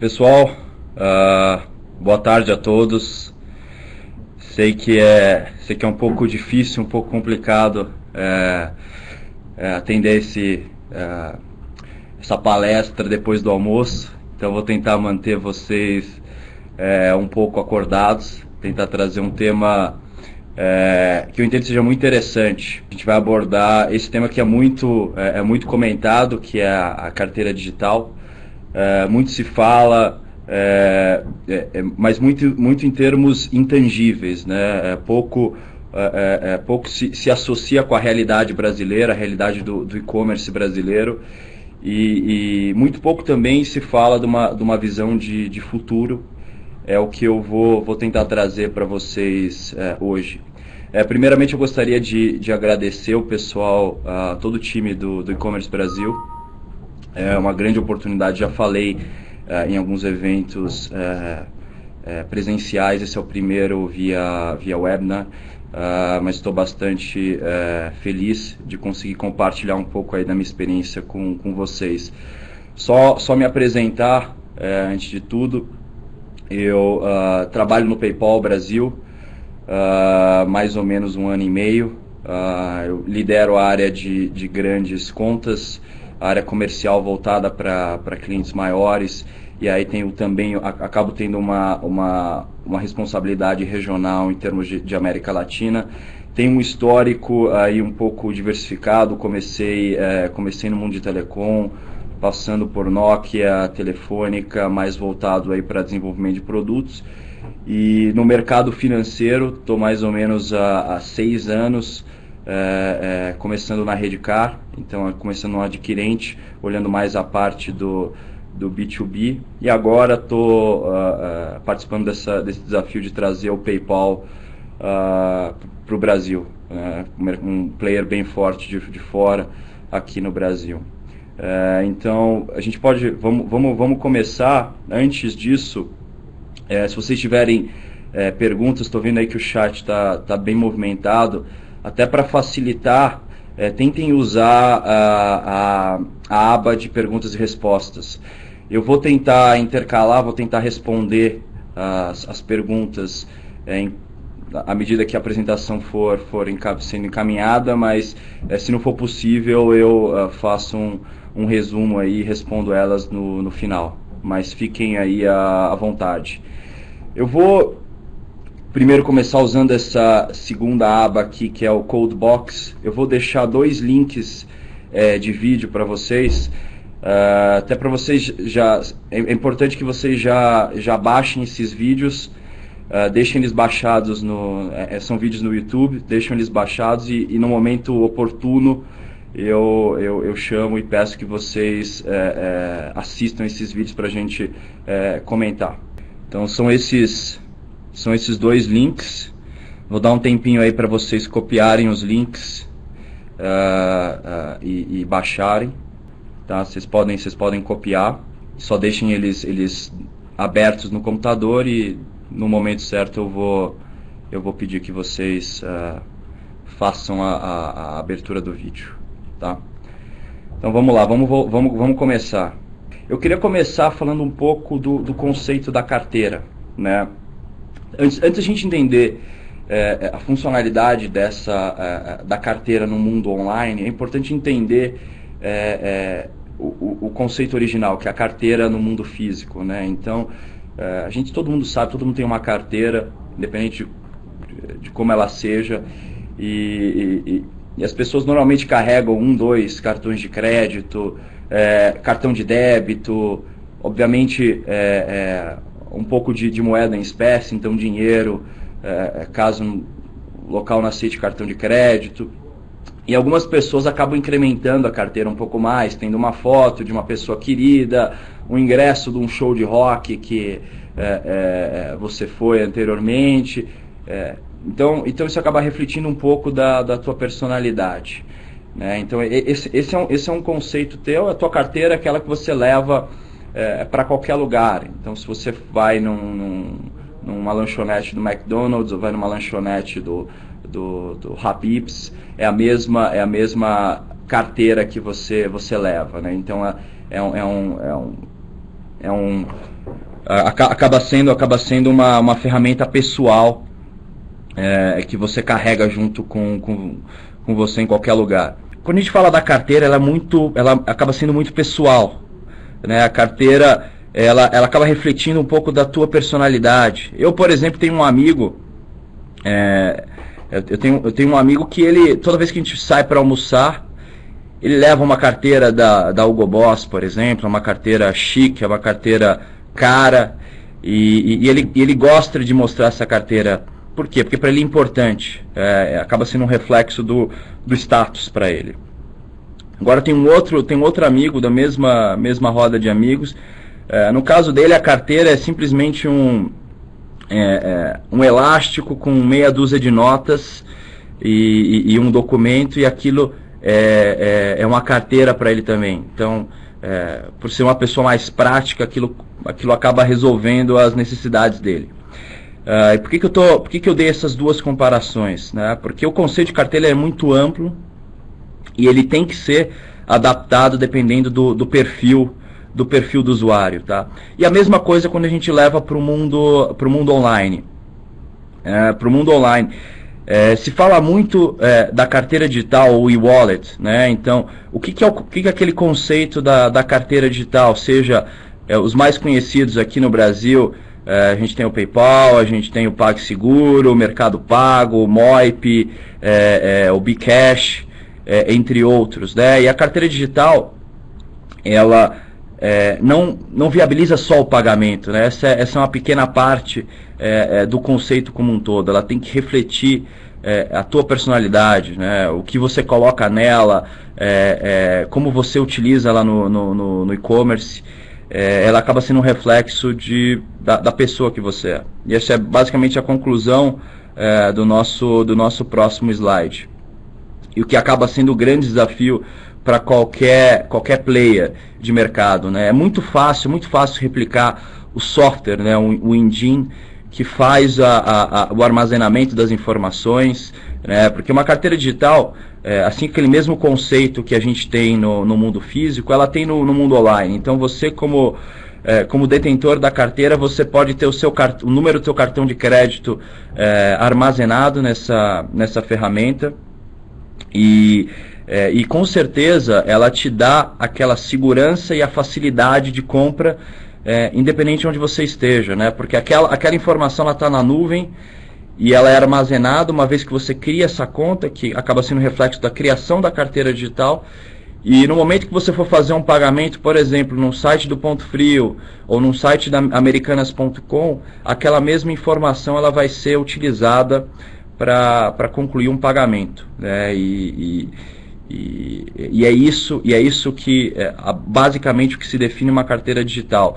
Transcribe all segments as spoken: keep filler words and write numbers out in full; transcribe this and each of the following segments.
Pessoal, uh, boa tarde a todos. Sei que é, sei que é um pouco difícil, um pouco complicado é, é, atender esse, é, essa palestra depois do almoço, então vou tentar manter vocês é, um pouco acordados, tentar trazer um tema é, que eu entendo seja muito interessante. A gente vai abordar esse tema que é muito, é, é muito comentado, que é a, a carteira digital. É, muito se fala, é, é, é, mas muito, muito em termos intangíveis, né? É, pouco é, é, pouco se, se associa com a realidade brasileira, a realidade do, do e-commerce brasileiro, e, e muito pouco também se fala de uma, de uma visão de, de futuro. É o que eu vou, vou tentar trazer para vocês é, hoje. É, primeiramente eu gostaria de, de agradecer o pessoal, a todo o time do, do e-commerce Brasil. É uma grande oportunidade, já falei uh, em alguns eventos uh, uh, presenciais, esse é o primeiro via, via webinar, uh, mas estou bastante uh, feliz de conseguir compartilhar um pouco aí da minha experiência com, com vocês. Só, só me apresentar, uh, antes de tudo, eu uh, trabalho no PayPal Brasil, uh, mais ou menos um ano e meio, uh, eu lidero a área de, de grandes contas, a área comercial voltada para clientes maiores, e aí tenho também, acabo tendo uma, uma, uma responsabilidade regional em termos de, de América Latina. Tenho um histórico aí um pouco diversificado, comecei, é, comecei no mundo de telecom, passando por Nokia, Telefônica, mais voltado aí para desenvolvimento de produtos. E no mercado financeiro, estou mais ou menos há, há seis anos, É, é, começando na Redcar, então começando no adquirente, olhando mais a parte do, do B dois B, e agora estou uh, uh, participando dessa, desse desafio de trazer o PayPal uh, para o Brasil, uh, um player bem forte de, de fora aqui no Brasil. Uh, então a gente pode, vamos, vamos, vamos começar. Antes disso, uh, se vocês tiverem uh, perguntas, estou vendo aí que o chat está tá bem movimentado. Até para facilitar, é, tentem usar a, a, a aba de perguntas e respostas. Eu vou tentar intercalar, vou tentar responder as, as perguntas é, em, à medida que a apresentação for, for enca- sendo encaminhada, mas é, se não for possível, eu uh, faço um, um resumo aí e respondo elas no, no final. Mas fiquem aí à, à vontade. Eu vou primeiro começar usando essa segunda aba aqui, que é o Code Box. Eu vou deixar dois links é, de vídeo para vocês, uh, até para vocês já, é, é importante que vocês já, já baixem esses vídeos, uh, deixem eles baixados, no, é, são vídeos no YouTube, deixem eles baixados e, e no momento oportuno eu, eu, eu chamo e peço que vocês é, é, assistam esses vídeos para a gente é, comentar. Então são esses... São esses dois links. Vou dar um tempinho aí para vocês copiarem os links uh, uh, e, e baixarem. Tá? Vocês podem, vocês podem copiar. Só deixem eles, eles abertos no computador e no momento certo eu vou, eu vou pedir que vocês uh, façam a, a, a abertura do vídeo. Tá? Então vamos lá, vamos, vamos, vamos começar. Eu queria começar falando um pouco do, do conceito da carteira, né? Antes, antes a gente entender é, a funcionalidade dessa, é, da carteira no mundo online, é importante entender é, é, o, o conceito original, que é a carteira no mundo físico, né? Então, é, a gente, todo mundo sabe, todo mundo tem uma carteira, independente de, de como ela seja, e, e, e as pessoas normalmente carregam um, dois cartões de crédito, é, cartão de débito, obviamente... É, é, um pouco de, de moeda em espécie, então dinheiro, é, caso o local não aceite cartão de crédito. E algumas pessoas acabam incrementando a carteira um pouco mais, tendo uma foto de uma pessoa querida, um ingresso de um show de rock que é, é, você foi anteriormente. É, então, então isso acaba refletindo um pouco da, da tua personalidade, né? Então esse, esse, é um, esse é um conceito teu, a tua carteira é aquela que você leva É, para qualquer lugar. Então se você vai num, num, numa lanchonete do McDonald's ou vai numa lanchonete do, do, do Habib's, é a mesma, é a mesma carteira que você, você leva, né? Então é, é, um, é, um, é, um, é um acaba sendo, acaba sendo uma, uma ferramenta pessoal é, que você carrega junto com, com, com você em qualquer lugar. Quando a gente fala da carteira, ela, é muito, ela acaba sendo muito pessoal, né? A carteira ela, ela acaba refletindo um pouco da tua personalidade. Eu, por exemplo, tenho um amigo, é, eu, tenho, eu tenho um amigo que ele, toda vez que a gente sai para almoçar, ele leva uma carteira da, da Hugo Boss, por exemplo, uma carteira chique, uma carteira cara, e, e, e ele, ele gosta de mostrar essa carteira. Por quê? Porque para ele é importante, é, acaba sendo um reflexo do, do status para ele. Agora tem um outro, tem um outro amigo da mesma, mesma roda de amigos, é, no caso dele a carteira é simplesmente um, é, é, um elástico com meia dúzia de notas e, e, e um documento, e aquilo é, é, é uma carteira para ele também. Então, é, por ser uma pessoa mais prática, aquilo, aquilo acaba resolvendo as necessidades dele. Uh, e por que, que, eu tô, por que, que eu dei essas duas comparações? Né? Porque o conceito de carteira é muito amplo e ele tem que ser adaptado dependendo do, do perfil do perfil do usuário. Tá? E a mesma coisa quando a gente leva para o mundo, pro mundo online. É, para o mundo online. É, se fala muito é, da carteira digital, ou e-wallet, né? Então, o que, que, é, o, o que, que é aquele conceito da, da carteira digital? Seja é, os mais conhecidos aqui no Brasil, é, a gente tem o PayPal, a gente tem o PagSeguro, o Mercado Pago, o Moip, é, é, o Bcash, é, entre outros, né? E a carteira digital, ela é, não, não viabiliza só o pagamento, né? Essa, é, essa é uma pequena parte é, é, do conceito como um todo. Ela tem que refletir é, a tua personalidade, né? O que você coloca nela, é, é, como você utiliza ela no, no, no, no e-commerce. É, ela acaba sendo um reflexo de, da, da pessoa que você é. E essa é basicamente a conclusão é, do, nosso, do nosso próximo slide. E o que acaba sendo o grande desafio para qualquer, qualquer player de mercado, né? É muito fácil, muito fácil replicar o software, né? o, o engine que faz a, a, a, o armazenamento das informações, né? Porque uma carteira digital, é, assim aquele mesmo conceito que a gente tem no, no mundo físico, ela tem no, no mundo online. Então você como, é, como detentor da carteira, você pode ter o, seu cart... o número do seu cartão de crédito é, armazenado nessa, nessa ferramenta e, é, e com certeza ela te dá aquela segurança e a facilidade de compra é, independente de onde você esteja, né? Porque aquela, aquela informação está na nuvem e ela é armazenada uma vez que você cria essa conta, que acaba sendo reflexo da criação da carteira digital. E no momento que você for fazer um pagamento, por exemplo, num site do Ponto Frio ou num site da Americanas ponto com, aquela mesma informação ela vai ser utilizada para concluir um pagamento, né? E, e, e, e é isso, e é isso que é, basicamente o que se define uma carteira digital.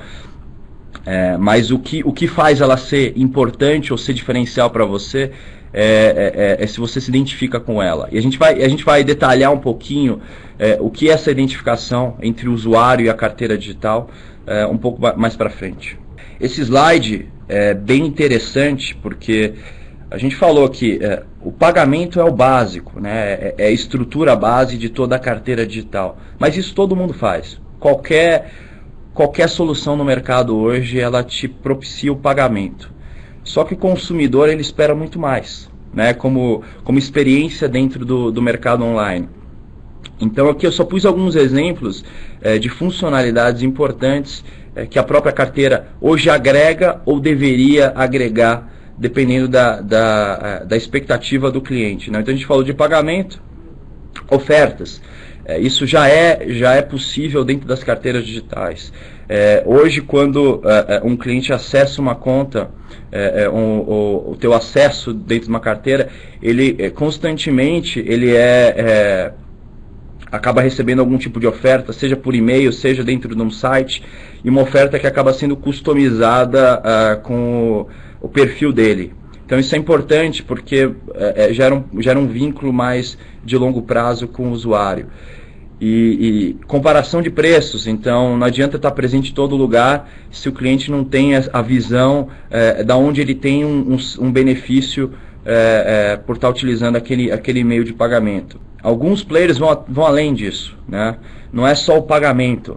É, mas o que, o que faz ela ser importante ou ser diferencial para você é, é, é se você se identifica com ela. E a gente vai, a gente vai detalhar um pouquinho é, o que é essa identificação entre o usuário e a carteira digital é, um pouco mais para frente. Esse slide é bem interessante porque a gente falou que é, o pagamento é o básico, né? é, é a estrutura base de toda a carteira digital. Mas isso todo mundo faz. Qualquer... Qualquer solução no mercado hoje, ela te propicia o pagamento. Só que o consumidor, ele espera muito mais, né? Como, como experiência dentro do, do mercado online. Então aqui eu só pus alguns exemplos é, de funcionalidades importantes é, que a própria carteira hoje agrega ou deveria agregar, dependendo da, da, da expectativa do cliente, né? Então a gente falou de pagamento, ofertas. É, isso já é, já é possível dentro das carteiras digitais. É, hoje, quando é, um cliente acessa uma conta, é, um, o, o teu acesso dentro de uma carteira, ele é, constantemente ele é, é, acaba recebendo algum tipo de oferta, seja por e-mail, seja dentro de um site, e uma oferta que acaba sendo customizada uh, com o, o perfil dele. Então isso é importante porque é, gera, um, gera um vínculo mais de longo prazo com o usuário. E, e comparação de preços, então não adianta estar presente em todo lugar se o cliente não tem a, a visão é, da onde ele tem um, um, um benefício é, é, por estar utilizando aquele, aquele meio de pagamento. Alguns players vão, vão além disso, né? Não é só o pagamento.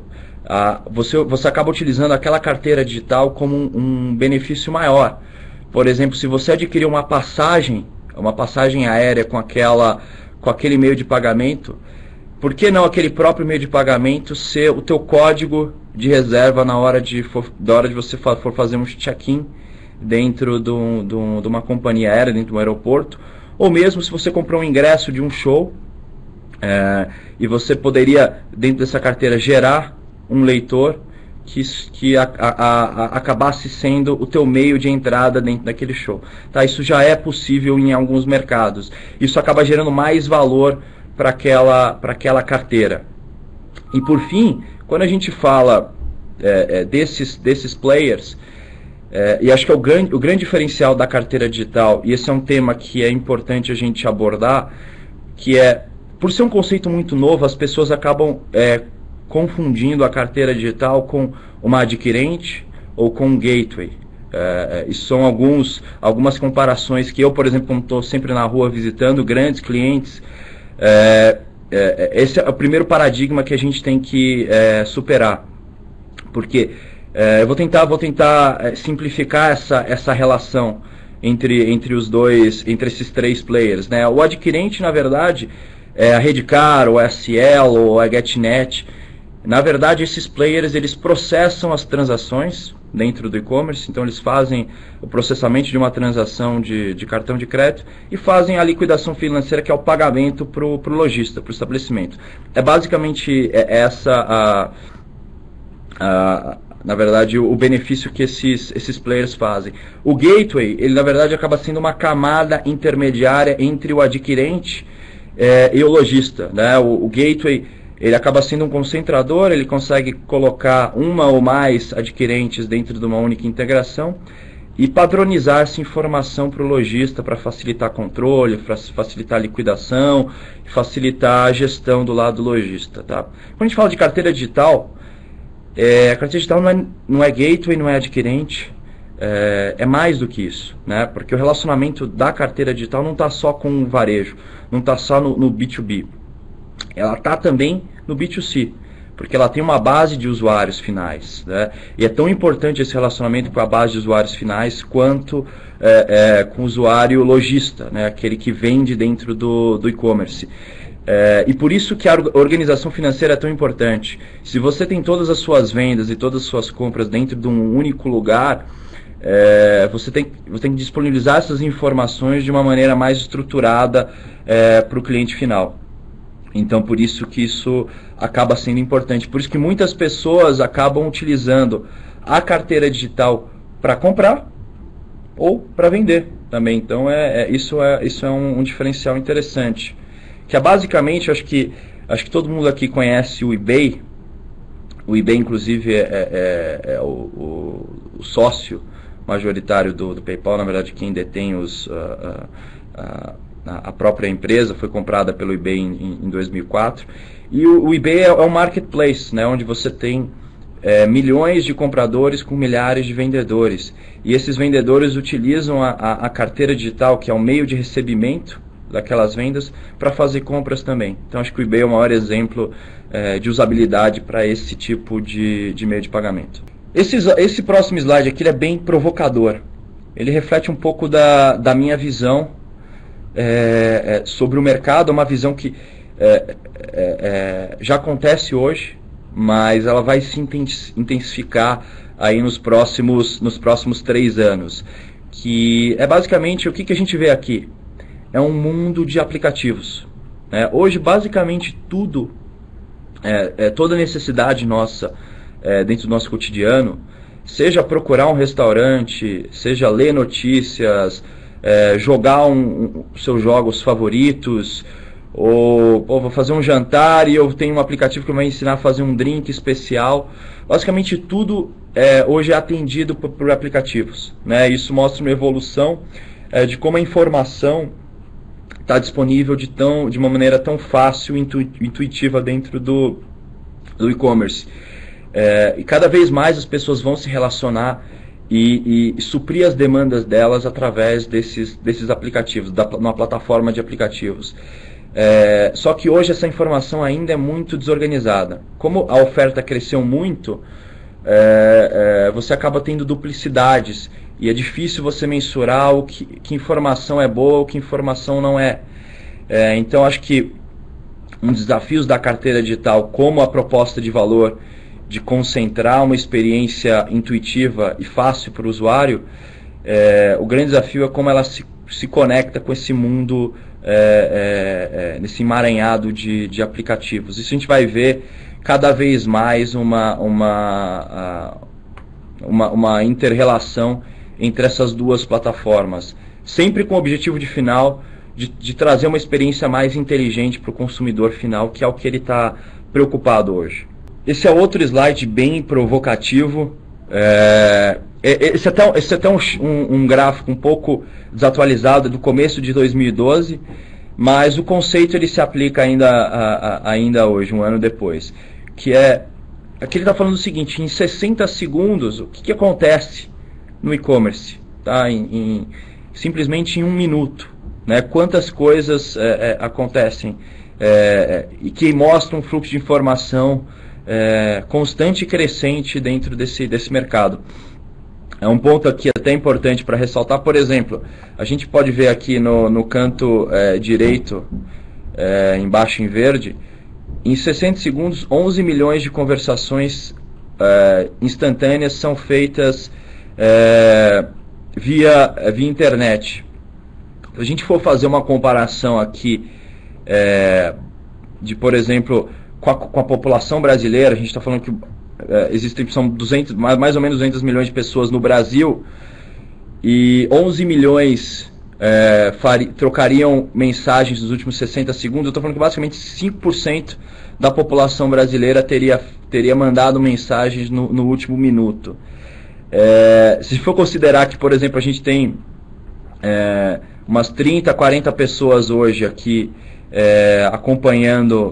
ah, você, você acaba utilizando aquela carteira digital como um, um benefício maior. Por exemplo, se você adquirir uma passagem, uma passagem aérea com, aquela, com aquele meio de pagamento, por que não aquele próprio meio de pagamento ser o teu código de reserva na hora de, for, da hora de você for fazer um check-in dentro do, do, de uma companhia aérea, dentro do aeroporto, ou mesmo se você comprou um ingresso de um show, é, e você poderia, dentro dessa carteira, gerar um leitor que, que a, a, a, acabasse sendo o teu meio de entrada dentro daquele show. Tá? Isso já é possível em alguns mercados. Isso acaba gerando mais valor para aquela, para aquela carteira. E por fim, quando a gente fala é, é, desses, desses players, é, e acho que é o grande, o grande diferencial da carteira digital, e esse é um tema que é importante a gente abordar, que é, por ser um conceito muito novo, as pessoas acabam é, confundindo a carteira digital com uma adquirente ou com um gateway. É, isso são alguns, algumas comparações que eu, por exemplo, como estou sempre na rua visitando grandes clientes, É, é, esse é o primeiro paradigma que a gente tem que é, superar, porque é, eu vou tentar, vou tentar é, simplificar essa, essa relação entre, entre os dois, entre esses três players, né? O adquirente, na verdade, é a Redcar, ou a S L, ou a GetNet. Na verdade, esses players, eles processam as transações dentro do e-commerce, então eles fazem o processamento de uma transação de, de cartão de crédito e fazem a liquidação financeira, que é o pagamento para o lojista, para o estabelecimento. É basicamente essa, a, a, na verdade, o benefício que esses, esses players fazem. O gateway, ele na verdade acaba sendo uma camada intermediária entre o adquirente é, e o lojista, né? O, o gateway, ele acaba sendo um concentrador, ele consegue colocar uma ou mais adquirentes dentro de uma única integração e padronizar essa informação para o lojista para facilitar controle, para facilitar a liquidação, facilitar a gestão do lado do lojista. Tá? Quando a gente fala de carteira digital, é, a carteira digital não é, não é gateway, não é adquirente, é, é mais do que isso, né? Porque o relacionamento da carteira digital não está só com o varejo, não está só no, no B dois B. Ela está também no B dois C, porque ela tem uma base de usuários finais, né? E é tão importante esse relacionamento com a base de usuários finais quanto é, é, com o usuário lojista, né? Aquele que vende dentro do, do e-commerce. É, e por isso que a organização financeira é tão importante. Se você tem todas as suas vendas e todas as suas compras dentro de um único lugar, é, você, tem, você tem que disponibilizar essas informações de uma maneira mais estruturada é, para o cliente final. Então, por isso que isso acaba sendo importante. Por isso que muitas pessoas acabam utilizando a carteira digital para comprar ou para vender também. Então, é, é, isso é, isso é um, um diferencial interessante. Que é basicamente, acho que, acho que todo mundo aqui conhece o eBay. O eBay, inclusive, é, é, é o, o, o sócio majoritário do, do PayPal. Na verdade, quem detém os... Uh, uh, uh, a própria empresa foi comprada pelo eBay em, em dois mil e quatro. E o, o eBay é, é um marketplace, né, onde você tem é, milhões de compradores com milhares de vendedores. E esses vendedores utilizam a, a, a carteira digital, que é o meio de recebimento daquelas vendas, para fazer compras também. Então acho que o eBay é o maior exemplo é, de usabilidade para esse tipo de, de meio de pagamento. Esse, esse próximo slide aqui ele é bem provocador. Ele reflete um pouco da, da minha visão É, é, sobre o mercado. É uma visão que é, é, é, já acontece hoje, mas ela vai se intensificar aí nos próximos, nos próximos três anos. Que é basicamente o que, que a gente vê aqui. É um mundo de aplicativos. Né? Hoje, basicamente, tudo, é, é, toda necessidade nossa é, dentro do nosso cotidiano, seja procurar um restaurante, seja ler notícias, É, jogar um, um, seus jogos favoritos, ou pô, vou fazer um jantar e eu tenho um aplicativo que vai ensinar a fazer um drink especial. Basicamente tudo é, hoje é atendido por, por aplicativos, né? Isso mostra uma evolução é, de como a informação está disponível de, tão, de uma maneira tão fácil e intu, intuitiva dentro do, do e-commerce. É, e cada vez mais as pessoas vão se relacionar E, e, e suprir as demandas delas através desses, desses aplicativos, da, uma plataforma de aplicativos. É, só que hoje essa informação ainda é muito desorganizada. Como a oferta cresceu muito, é, é, você acaba tendo duplicidades e é difícil você mensurar o que, que informação é boa ou que informação não é. É, então acho que um dos desafios da carteira digital, como a proposta de valor de concentrar uma experiência intuitiva e fácil para o usuário, é, o grande desafio é como ela se, se conecta com esse mundo, é, é, é, nesse emaranhado de, de aplicativos. Isso a gente vai ver cada vez mais uma, uma, uma, uma inter-relação entre essas duas plataformas, sempre com o objetivo de final de, de trazer uma experiência mais inteligente para o consumidor final, que é o que ele está preocupado hoje. Esse é outro slide bem provocativo. É, esse é até, esse é até um, um, um gráfico um pouco desatualizado do começo de dois mil e doze, mas o conceito ele se aplica ainda, a, a, ainda hoje, um ano depois. Que é, aqui ele está falando o seguinte: em sessenta segundos, o que, que acontece no e-commerce? Tá? Em, em, simplesmente em um minuto. Né? Quantas coisas é, é, acontecem é, e que mostram um fluxo de informação É, constante e crescente dentro desse, desse mercado. É um ponto aqui até importante para ressaltar. Por exemplo, a gente pode ver aqui no, no canto é, direito, é, embaixo em verde, em sessenta segundos, onze milhões de conversações é, instantâneas são feitas é, via, via internet. Se a gente for fazer uma comparação aqui é, de, por exemplo, Com a, com a população brasileira, a gente está falando que é, existem são duzentos, mais, mais ou menos duzentos milhões de pessoas no Brasil, e onze milhões é, fari, trocariam mensagens nos últimos sessenta segundos. Eu estou falando que basicamente cinco por cento da população brasileira teria, teria mandado mensagens no, no último minuto. É, se for considerar que, por exemplo, a gente tem é, umas trinta, quarenta pessoas hoje aqui é, acompanhando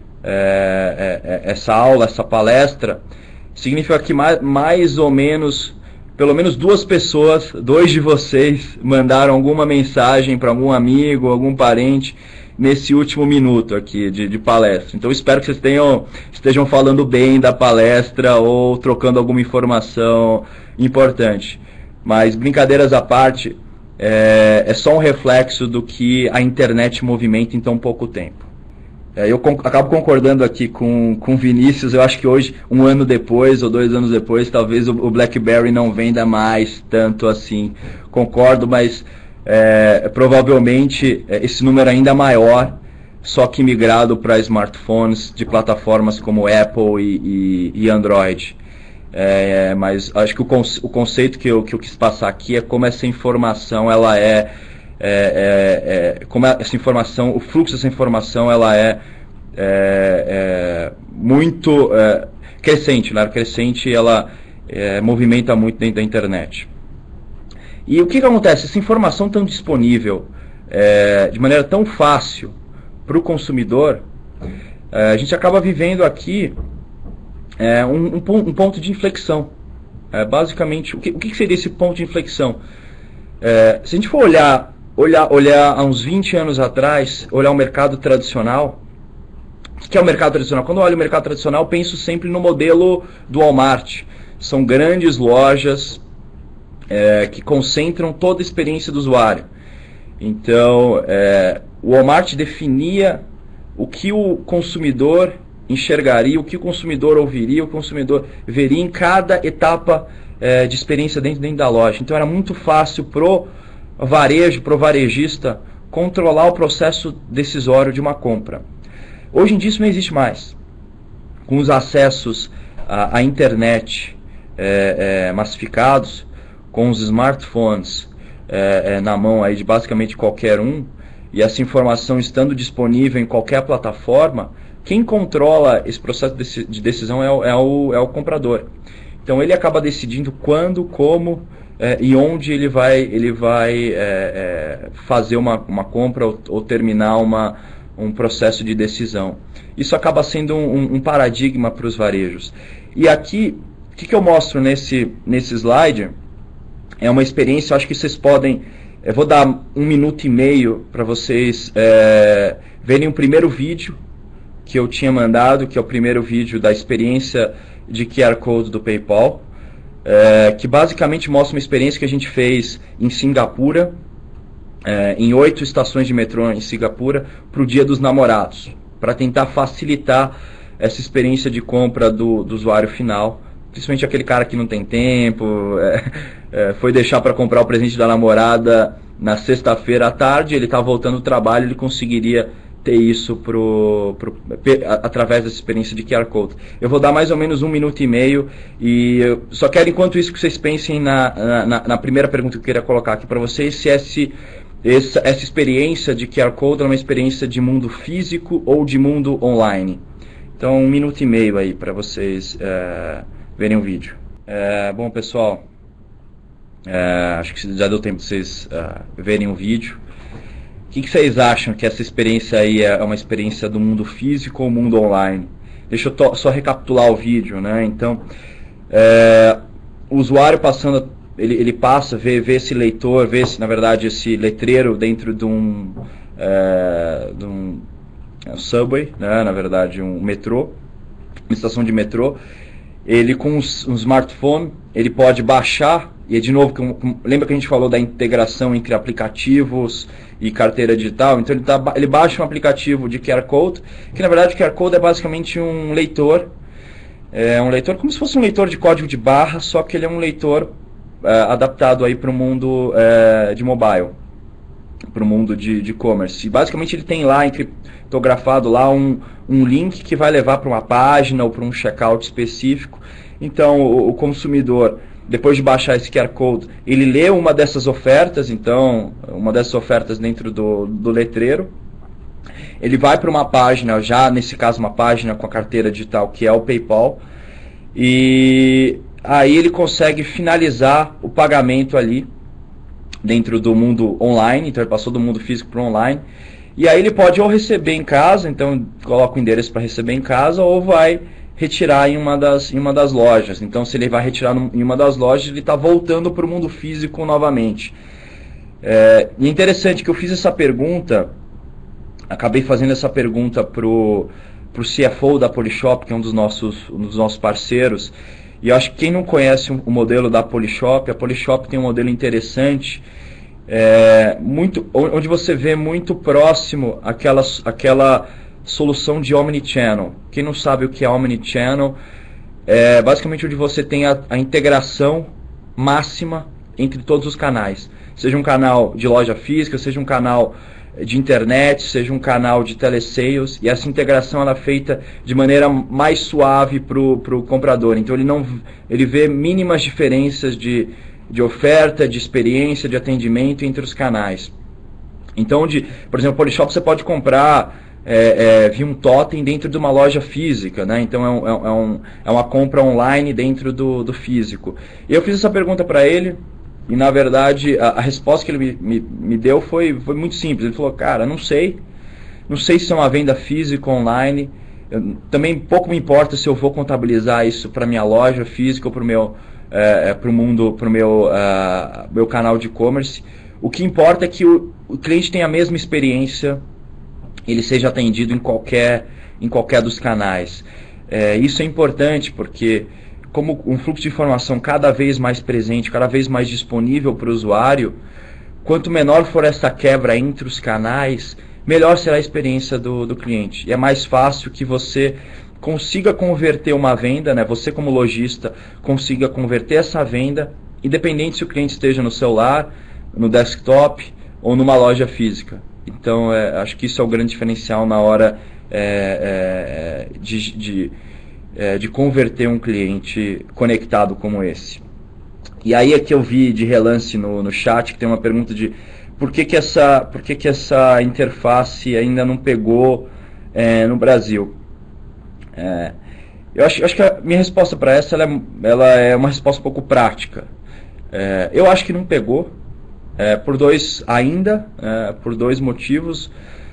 É, é, essa aula, essa palestra, significa que mais, mais ou menos, pelo menos duas pessoas, dois de vocês, mandaram alguma mensagem para algum amigo, algum parente, nesse último minuto aqui de, de palestra. Então espero que vocês tenham, estejam falando bem da palestra ou trocando alguma informação importante. Mas brincadeiras à parte, é, é só um reflexo do que a internet movimenta em tão pouco tempo. Eu acabo concordando aqui com o Vinícius. Eu acho que hoje, um ano depois ou dois anos depois, talvez o BlackBerry não venda mais tanto assim. Concordo, mas é, provavelmente esse número ainda é maior, só que migrado para smartphones de plataformas como Apple e, e, e Android. É, mas acho que o, conce, o conceito que eu, que eu quis passar aqui é como essa informação ela é É, é, é, como essa informação, o fluxo dessa informação ela é, é, é muito é, crescente, né? Crescente, ela é, movimenta muito dentro da internet. E o que, que acontece? Essa informação tão disponível é, de maneira tão fácil para o consumidor, é, a gente acaba vivendo aqui é, um, um, um ponto de inflexão. É, basicamente, o que, o que seria esse ponto de inflexão? É, se a gente for olhar Olhar, olhar há uns vinte anos atrás, olhar o mercado tradicional. O que é o mercado tradicional? Quando eu olho o mercado tradicional, eu penso sempre no modelo do Walmart. São grandes lojas é, que concentram toda a experiência do usuário. Então, é, o Walmart definia o que o consumidor enxergaria, o que o consumidor ouviria, o consumidor veria em cada etapa é, de experiência dentro, dentro da loja. Então, era muito fácil pro varejo, para o varejista controlar o processo decisório de uma compra. Hoje em dia isso não existe mais. Com os acessos à, à internet é, é, massificados, com os smartphones é, é, na mão aí de basicamente qualquer um, e essa informação estando disponível em qualquer plataforma, quem controla esse processo de decisão é o, é o, é o comprador. Então ele acaba decidindo quando, como É, e onde ele vai, ele vai é, é, fazer uma, uma compra ou, ou terminar uma, um processo de decisão. Isso acaba sendo um, um paradigma para os varejos. E aqui, o que, que eu mostro nesse, nesse slide é uma experiência, eu acho que vocês podem Eu vou dar um minuto e meio para vocês é, verem o primeiro vídeo que eu tinha mandado, que é o primeiro vídeo da experiência de Q R Code do PayPal, é, que basicamente mostra uma experiência que a gente fez em Singapura, é, em oito estações de metrô em Singapura, para o Dia dos Namorados, para tentar facilitar essa experiência de compra do, do usuário final, principalmente aquele cara que não tem tempo, é, é, foi deixar para comprar o presente da namorada na sexta-feira à tarde, ele está voltando do trabalho, ele conseguiria ter isso pro, pro, através dessa experiência de Q R Code. Eu vou dar mais ou menos um minuto e meio e eu só quero, enquanto isso, que vocês pensem na, na, na primeira pergunta que eu queria colocar aqui para vocês, se esse, essa, essa experiência de Q R Code é uma experiência de mundo físico ou de mundo online. Então, um minuto e meio aí para vocês é, verem o vídeo. É, bom, pessoal, é, acho que já deu tempo de vocês é, verem o vídeo. O que, que vocês acham que essa experiência aí é uma experiência do mundo físico ou mundo online? Deixa eu só recapitular o vídeo, né? Então, é, o usuário passando, ele, ele passa, vê, vê esse leitor, vê esse, na verdade, esse letreiro dentro de um, é, de um subway, né? Na verdade, um metrô, uma estação de metrô. Ele, com um, um smartphone, ele pode baixar, e de novo, lembra que a gente falou da integração entre aplicativos e carteira digital? Então ele, tá, ele baixa um aplicativo de Q R Code, que na verdade o Q R Code é basicamente um leitor, é um leitor como se fosse um leitor de código de barra, só que ele é um leitor é, adaptado aí para o mundo é, de mobile, para o mundo de e-commerce. E basicamente ele tem lá, encriptografado lá, um, um link que vai levar para uma página ou para um checkout específico. Então o, o consumidor, depois de baixar esse Q R Code, ele lê uma dessas ofertas, então, uma dessas ofertas dentro do, do letreiro. Ele vai para uma página, já nesse caso uma página com a carteira digital, que é o PayPal, e aí ele consegue finalizar o pagamento ali, dentro do mundo online, então ele passou do mundo físico para o online, e aí ele pode ou receber em casa, então coloca o endereço para receber em casa, ou vai retirar em uma das, em uma das lojas. Então, se ele vai retirar em uma das lojas, ele está voltando para o mundo físico novamente. É, e é interessante que eu fiz essa pergunta, acabei fazendo essa pergunta para o C F O da Polishop, que é um dos nossos, um dos nossos parceiros, e eu acho que quem não conhece o modelo da Polishop, a Polishop tem um modelo interessante, é, muito, onde você vê muito próximo aquela, aquela solução de Omnichannel. Quem não sabe o que é Omnichannel, é basicamente onde você tem a, a integração máxima entre todos os canais. Seja um canal de loja física, seja um canal de internet, seja um canal de telesales, e essa integração ela é feita de maneira mais suave para o comprador. Então ele, não, ele vê mínimas diferenças de, de oferta, de experiência, de atendimento entre os canais. Então, onde, por exemplo, no Polishop você pode comprar É, é, vi um totem dentro de uma loja física, né? Então é, um, é, um, é uma compra online dentro do, do físico. E eu fiz essa pergunta para ele, e na verdade a, a resposta que ele me, me, me deu foi, foi muito simples. Ele falou, cara, não sei, não sei se é uma venda física ou online, eu, também pouco me importa se eu vou contabilizar isso para minha loja física ou para o meu, é, pro mundo, para o meu, uh, meu canal de e-commerce. O que importa é que o, o cliente tenha a mesma experiência, ele seja atendido em qualquer, em qualquer dos canais. É, isso é importante porque, como um fluxo de informação cada vez mais presente, cada vez mais disponível para o usuário, quanto menor for essa quebra entre os canais, melhor será a experiência do, do cliente. E é mais fácil que você consiga converter uma venda, né? Você como lojista consiga converter essa venda, independente se o cliente esteja no celular, no desktop ou numa loja física. Então, é, acho que isso é o grande diferencial na hora é, é, de, de, é, de converter um cliente conectado como esse. E aí é que eu vi de relance no, no chat que tem uma pergunta de por que, que, essa, por que, que essa interface ainda não pegou é, no Brasil. É, eu, acho, eu acho que a minha resposta para essa ela é, ela é uma resposta um pouco prática. É, eu acho que não pegou. É, por dois ainda, é, por dois motivos.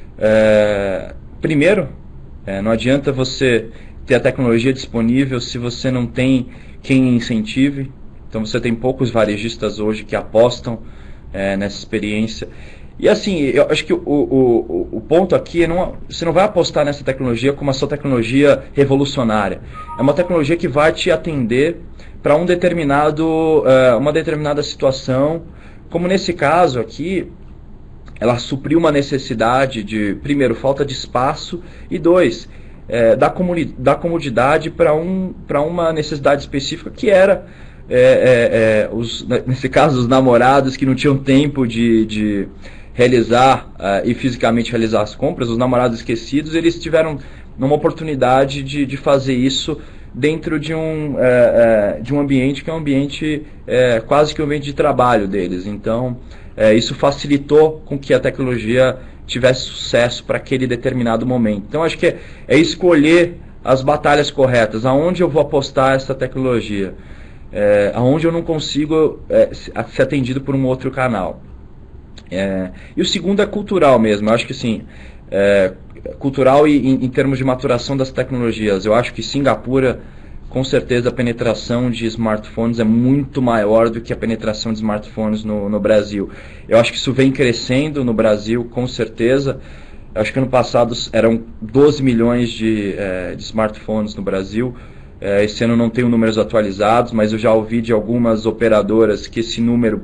É, primeiro, é, não adianta você ter a tecnologia disponível se você não tem quem incentive. Então você tem poucos varejistas hoje que apostam é, nessa experiência. E assim, eu acho que o, o, o ponto aqui é não, você não vai apostar nessa tecnologia como a sua tecnologia revolucionária. É uma tecnologia que vai te atender para um determinado, uh, uma determinada situação, como nesse caso aqui, ela supriu uma necessidade de, primeiro, falta de espaço, e dois, é, dar, comuni- dar comodidade para um, para uma necessidade específica que era, é, é, é, os, nesse caso, os namorados que não tinham tempo de, de realizar uh, e fisicamente realizar as compras, os namorados esquecidos, eles tiveram uma oportunidade de, de fazer isso dentro de um, é, é, de um ambiente que é um ambiente é, quase que um ambiente de trabalho deles. Então, é, isso facilitou com que a tecnologia tivesse sucesso para aquele determinado momento. Então, acho que é, é escolher as batalhas corretas, aonde eu vou apostar essa tecnologia, é, aonde eu não consigo é, ser atendido por um outro canal. É, e o segundo é cultural mesmo. Eu acho que sim, é, cultural e em, em termos de maturação das tecnologias. Eu acho que Singapura, com certeza, a penetração de smartphones é muito maior do que a penetração de smartphones no, no Brasil. Eu acho que isso vem crescendo no Brasil, com certeza. Eu acho que ano passado eram doze milhões de, é, de smartphones no Brasil. É, esse ano não tenho números atualizados, mas eu já ouvi de algumas operadoras que esse número,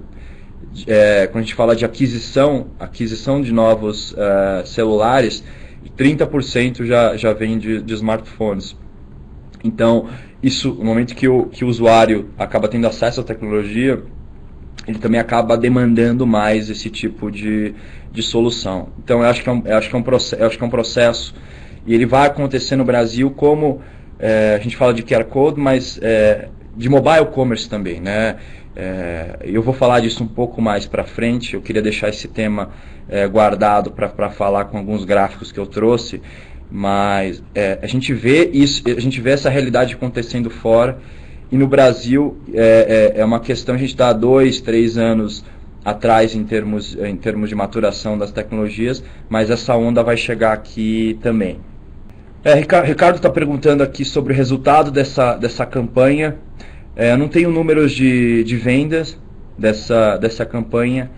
É, quando a gente fala de aquisição, aquisição de novos uh, celulares, trinta por cento já, já vem de, de smartphones. Então, isso, no momento que o, que o usuário acaba tendo acesso à tecnologia, ele também acaba demandando mais esse tipo de, de solução. Então, eu acho que é um, eu acho que é um, eu acho que é um processo, e ele vai acontecer no Brasil como, é, a gente fala de Q R Code, mas é, de mobile commerce também, né? É, eu vou falar disso um pouco mais para frente. Eu queria deixar esse tema é, guardado para falar com alguns gráficos que eu trouxe, mas é, a gente vê isso, a gente vê essa realidade acontecendo fora, e no Brasil é, é, é uma questão, a gente está há dois, três anos atrás em termos, em termos de maturação das tecnologias, mas essa onda vai chegar aqui também. É, Ricardo está perguntando aqui sobre o resultado dessa, dessa campanha. É, eu não tenho números de, de vendas dessa, dessa campanha,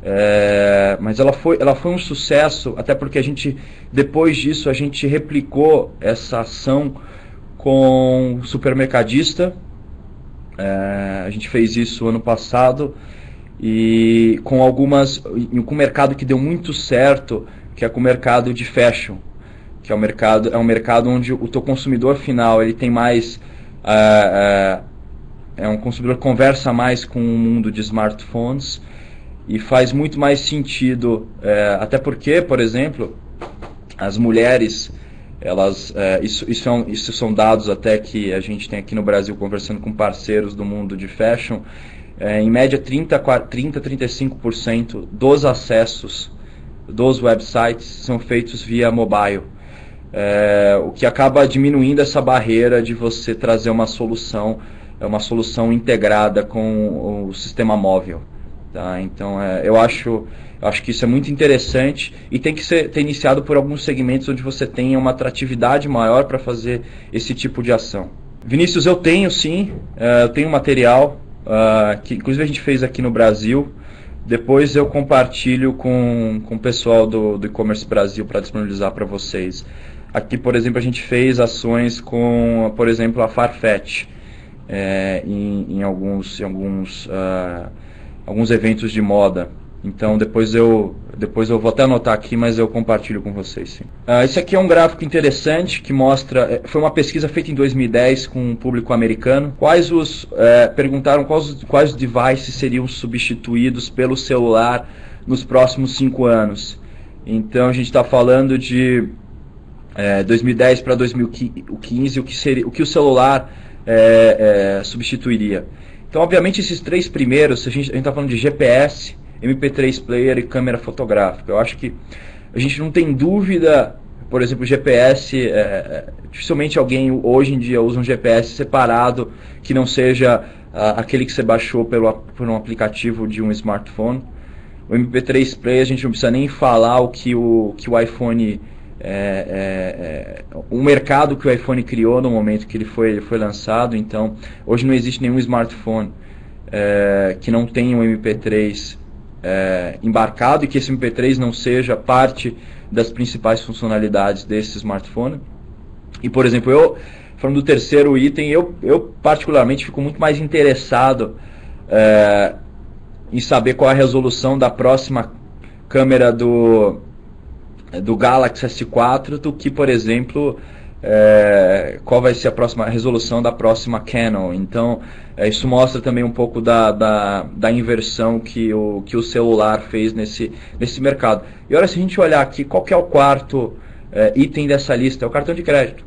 é, mas ela foi, ela foi um sucesso, até porque a gente, depois disso, a gente replicou essa ação com o supermercadista. É, a gente fez isso ano passado, e com algumas, com um mercado que deu muito certo, que é com o mercado de fashion, que é um mercado, é um mercado onde o teu consumidor final ele tem mais... Uh, uh, É um consumidor que conversa mais com o mundo de smartphones, e faz muito mais sentido, é, até porque, por exemplo, as mulheres, elas, é, isso, isso, é um, isso são dados até que a gente tem aqui no Brasil conversando com parceiros do mundo de fashion, é, em média trinta, trinta e cinco por cento dos acessos dos websites são feitos via mobile. É, o que acaba diminuindo essa barreira de você trazer uma solução é uma solução integrada com o sistema móvel, tá? Então, é, eu, acho, eu acho que isso é muito interessante, e tem que ser, ter iniciado por alguns segmentos onde você tenha uma atratividade maior para fazer esse tipo de ação. Vinícius, eu tenho sim, é, eu tenho material, uh, que inclusive a gente fez aqui no Brasil. Depois eu compartilho com, com o pessoal do, do e-commerce Brasil para disponibilizar para vocês. Aqui, por exemplo, a gente fez ações com, por exemplo, a Farfetch. É, em, em alguns, em alguns, uh, alguns eventos de moda. Então depois eu, depois eu vou até anotar aqui, mas eu compartilho com vocês, sim. Uh, esse aqui é um gráfico interessante que mostra, foi uma pesquisa feita em dois mil e dez com um público americano. Quais os, uh, perguntaram quais, quais devices seriam substituídos pelo celular nos próximos cinco anos. Então a gente está falando de uh, dois mil e dez para dois mil e quinze, o que, seria, o que o celular É, é, substituiria. Então, obviamente, esses três primeiros, a gente está falando de G P S, M P três player e câmera fotográfica. Eu acho que a gente não tem dúvida, por exemplo, G P S, é, dificilmente alguém hoje em dia usa um G P S separado, que não seja a, aquele que você baixou pelo, por um aplicativo de um smartphone. O M P três player, a gente não precisa nem falar o que o, que o iPhone... É, é, é, o mercado que o iPhone criou no momento que ele foi, ele foi lançado. Então hoje não existe nenhum smartphone é, que não tenha um M P três é, embarcado e que esse M P três não seja parte das principais funcionalidades desse smartphone. E, por exemplo, eu, falando do terceiro item, eu, eu particularmente fico muito mais interessado é, em saber qual é a resolução da próxima câmera do, do Galaxy S quatro do que, por exemplo, é, qual vai ser a próxima resolução da próxima Canon. Então, é, isso mostra também um pouco da, da, da inversão que o, que o celular fez nesse, nesse mercado. E agora, se a gente olhar aqui, qual que é o quarto é, item dessa lista? É o cartão de crédito.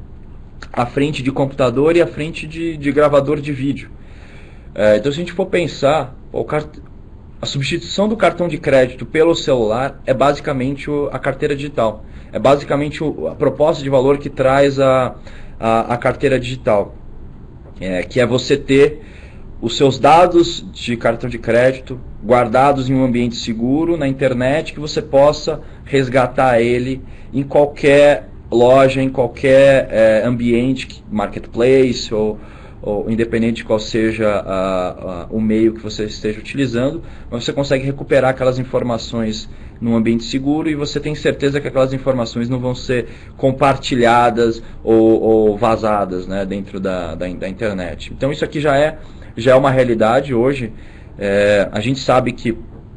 À frente de computador e à frente de, de gravador de vídeo. É, então, se a gente for pensar, o cart... a substituição do cartão de crédito pelo celular é basicamente o, a carteira digital. É basicamente o, a proposta de valor que traz a, a, a carteira digital. É, que é você ter os seus dados de cartão de crédito guardados em um ambiente seguro, na internet, que você possa resgatar ele em qualquer loja, em qualquer é, ambiente, marketplace ou, ou independente de qual seja a, a, o meio que você esteja utilizando, mas você consegue recuperar aquelas informações num ambiente seguro e você tem certeza que aquelas informações não vão ser compartilhadas ou, ou vazadas, né, dentro da, da, da internet. Então isso aqui já é, já é uma realidade hoje. É, a gente sabe que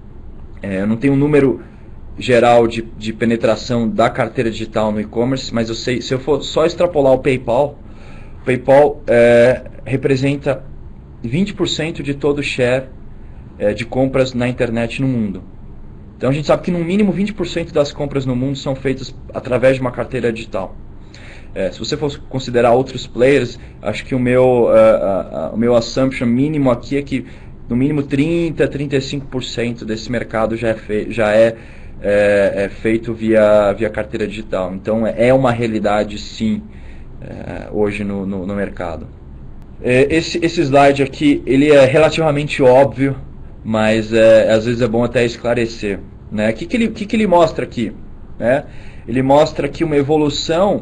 é, eu não tenho um número geral de, de penetração da carteira digital no e-commerce, mas eu sei, se eu for só extrapolar o PayPal, o PayPal é, representa vinte por cento de todo o share é, de compras na internet no mundo. Então a gente sabe que no mínimo vinte por cento das compras no mundo são feitas através de uma carteira digital. É, se você for considerar outros players, acho que o meu, uh, uh, uh, o meu assumption mínimo aqui é que no mínimo trinta a trinta e cinco por cento desse mercado já é, fe já é, é, é feito via, via carteira digital. Então é uma realidade sim é, hoje no, no, no mercado. É, esse, esse slide aqui ele é relativamente óbvio, mas é, às vezes é bom até esclarecer. Né? O que, que, ele, que, que ele mostra aqui? Né? Ele mostra aqui uma evolução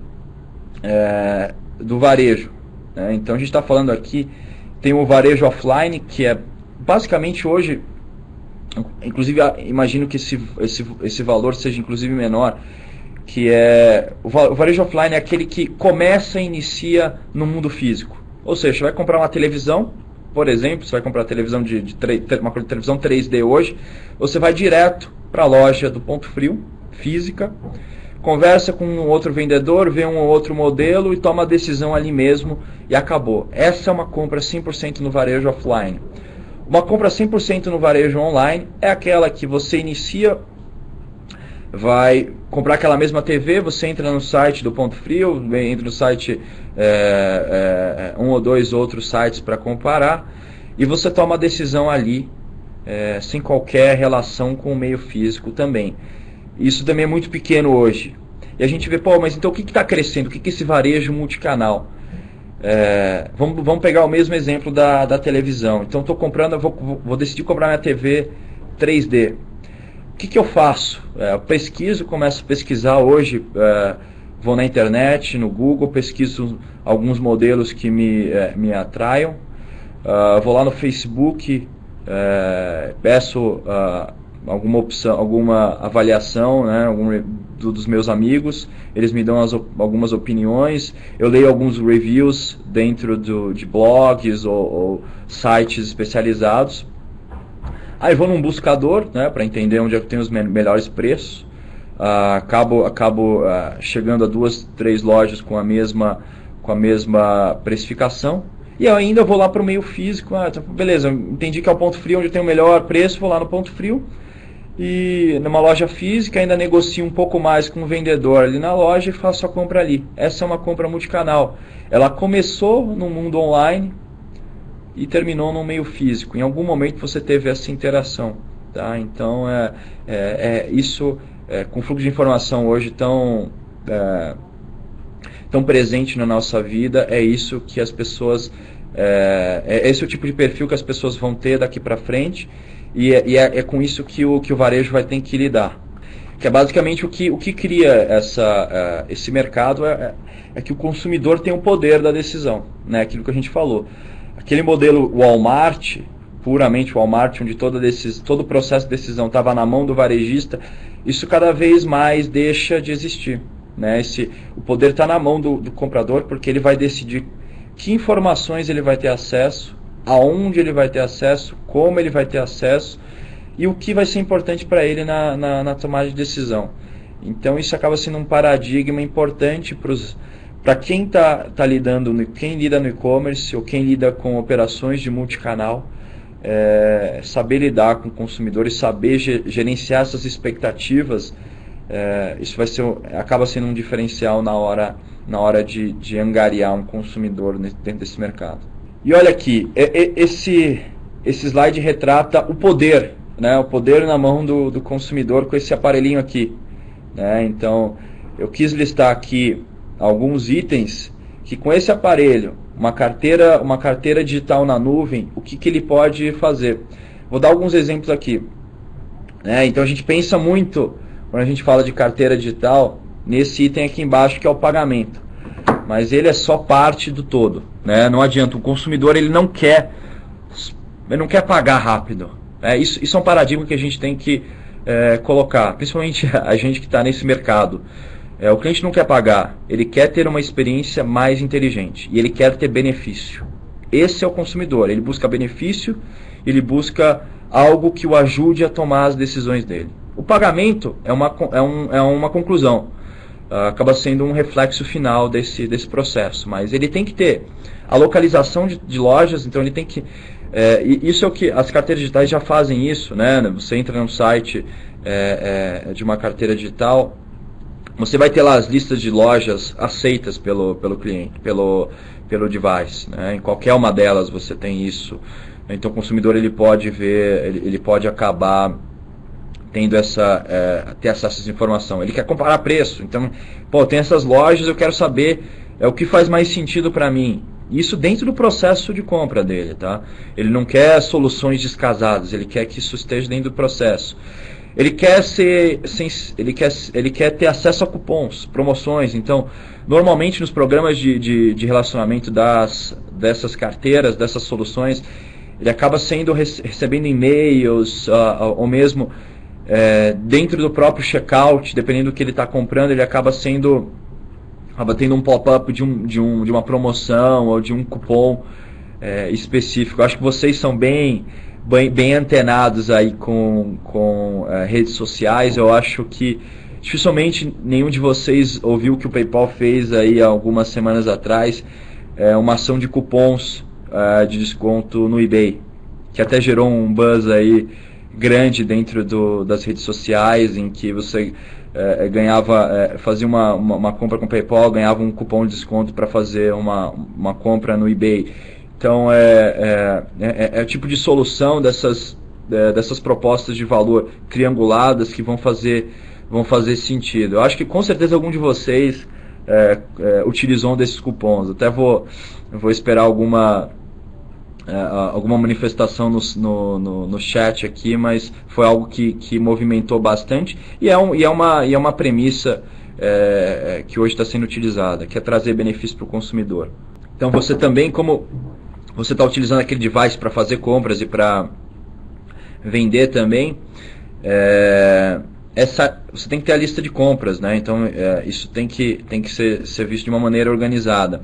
é, do varejo. Né? Então a gente está falando aqui, tem o varejo offline, que é basicamente hoje, inclusive imagino que esse, esse, esse valor seja inclusive menor, que é o varejo offline é aquele que começa e inicia no mundo físico. Ou seja, você vai comprar uma televisão, por exemplo, você vai comprar televisão de, de uma televisão três D hoje, você vai direto para a loja do Ponto Frio, física, conversa com um outro vendedor, vê um outro modelo e toma a decisão ali mesmo e acabou. Essa é uma compra cem por cento no varejo offline. Uma compra cem por cento no varejo online é aquela que você inicia, vai comprar aquela mesma T V, você entra no site do Ponto Frio, entra no site, é, é, um ou dois outros sites para comparar, e você toma a decisão ali, é, sem qualquer relação com o meio físico também. Isso também é muito pequeno hoje. E a gente vê, pô, mas então o que está crescendo? O que, que é esse varejo multicanal? É, vamos, vamos pegar o mesmo exemplo da, da televisão. Então estou comprando, eu vou, vou decidir comprar minha T V três D. O que, que eu faço? É, eu pesquiso, começo a pesquisar hoje, é, vou na internet, no Google, pesquiso alguns modelos que me, é, me atraiam, uh, vou lá no Facebook, é, peço uh, alguma opção, alguma avaliação, né, algum, do, dos meus amigos, eles me dão as, algumas opiniões, eu leio alguns reviews dentro do, de blogs ou, ou sites especializados. Aí vou num buscador, né, para entender onde é que tem os me melhores preços. Uh, acabo acabo uh, chegando a duas, três lojas com a mesma, com a mesma precificação. E eu ainda vou lá para o meio físico. Ah, então, beleza, entendi que é o Ponto Frio onde tem o melhor preço, vou lá no Ponto Frio. E numa loja física ainda negocio um pouco mais com o vendedor ali na loja e faço a compra ali. Essa é uma compra multicanal. Ela começou no mundo online e terminou no meio físico. Em algum momento você teve essa interação, tá? Então é, é, é isso, é, com o fluxo de informação hoje tão, é, tão presente na nossa vida, é isso que as pessoas, é, é esse o tipo de perfil que as pessoas vão ter daqui para frente, e, é, e é, é com isso que o, que o varejo vai ter que lidar. Que é basicamente o que, o que cria essa, uh, esse mercado, é, é que o consumidor tem o poder da decisão, né? Aquilo que a gente falou. Aquele modelo Walmart, puramente Walmart, onde todo, desses, todo o processo de decisão estava na mão do varejista, isso cada vez mais deixa de existir. Né? Esse, o poder está na mão do, do comprador, porque ele vai decidir que informações ele vai ter acesso, aonde ele vai ter acesso, como ele vai ter acesso e o que vai ser importante para ele na, na, na tomada de decisão. Então isso acaba sendo um paradigma importante para quem está tá lidando, no, quem lida no e-commerce ou quem lida com operações de multicanal, é, saber lidar com o consumidor e saber gerenciar essas expectativas. É, isso vai ser, acaba sendo um diferencial na hora, na hora de, de angariar um consumidor dentro desse mercado. E olha aqui, esse, esse slide retrata o poder, né, o poder na mão do, do consumidor com esse aparelhinho aqui. Né? Então, eu quis listar aqui alguns itens que com esse aparelho, uma carteira, uma carteira digital na nuvem, o que, que ele pode fazer. Vou dar alguns exemplos aqui. Né? Então, a gente pensa muito... Quando a gente fala de carteira digital, nesse item aqui embaixo que é o pagamento. Mas ele é só parte do todo. Né? Não adianta, o consumidor ele não quer, ele não quer pagar rápido. É, isso, isso é um paradigma que a gente tem que é, colocar, principalmente a gente que está nesse mercado. É, o cliente não quer pagar, ele quer ter uma experiência mais inteligente e ele quer ter benefício. Esse é o consumidor, ele busca benefício, ele busca algo que o ajude a tomar as decisões dele. O pagamento é uma, é um, é uma conclusão, uh, acaba sendo um reflexo final desse, desse processo, mas ele tem que ter a localização de, de lojas, então ele tem que... É, isso é o que as carteiras digitais já fazem isso, né? Você entra num site é, é, de uma carteira digital, você vai ter lá as listas de lojas aceitas pelo, pelo cliente, pelo, pelo device, né? Em qualquer uma delas você tem isso, então o consumidor ele pode ver, ele, ele pode acabar tendo essa, é, ter acesso a essa informação. Ele quer comparar preço, então, pô, tem essas lojas, eu quero saber é, o que faz mais sentido para mim. Isso dentro do processo de compra dele, tá? Ele não quer soluções descasadas, ele quer que isso esteja dentro do processo. Ele quer ser, ele quer, ele quer ter acesso a cupons, promoções. Então, normalmente nos programas de, de, de relacionamento das, dessas carteiras, dessas soluções, ele acaba sendo recebendo e-mails, uh, ou mesmo É, dentro do próprio checkout, dependendo do que ele está comprando, ele acaba sendo acaba tendo um pop-up de, um, de, um, de uma promoção ou de um cupom é, específico. Eu acho que vocês são bem, bem, bem antenados aí com, com é, redes sociais. Eu acho que dificilmente nenhum de vocês ouviu o que o PayPal fez aí algumas semanas atrás, é, uma ação de cupons é, de desconto no eBay, que até gerou um buzz aí grande dentro do, das redes sociais, em que você é, ganhava, é, fazia uma, uma, uma compra com o PayPal, ganhava um cupom de desconto para fazer uma, uma compra no eBay. Então é, é, é, é o tipo de solução dessas, é, dessas propostas de valor trianguladas que vão fazer, vão fazer sentido. Eu acho que com certeza algum de vocês é, é, utilizou um desses cupons. Até vou, vou esperar alguma Uh, alguma manifestação no, no, no, no chat aqui, mas foi algo que, que movimentou bastante e é, um, e é, uma, e é uma premissa é, que hoje está sendo utilizada, que é trazer benefício para o consumidor. Então você também, como você está utilizando aquele device para fazer compras e para vender também, é, essa, você tem que ter a lista de compras, né? Então é, isso tem que, tem que ser, ser visto de uma maneira organizada.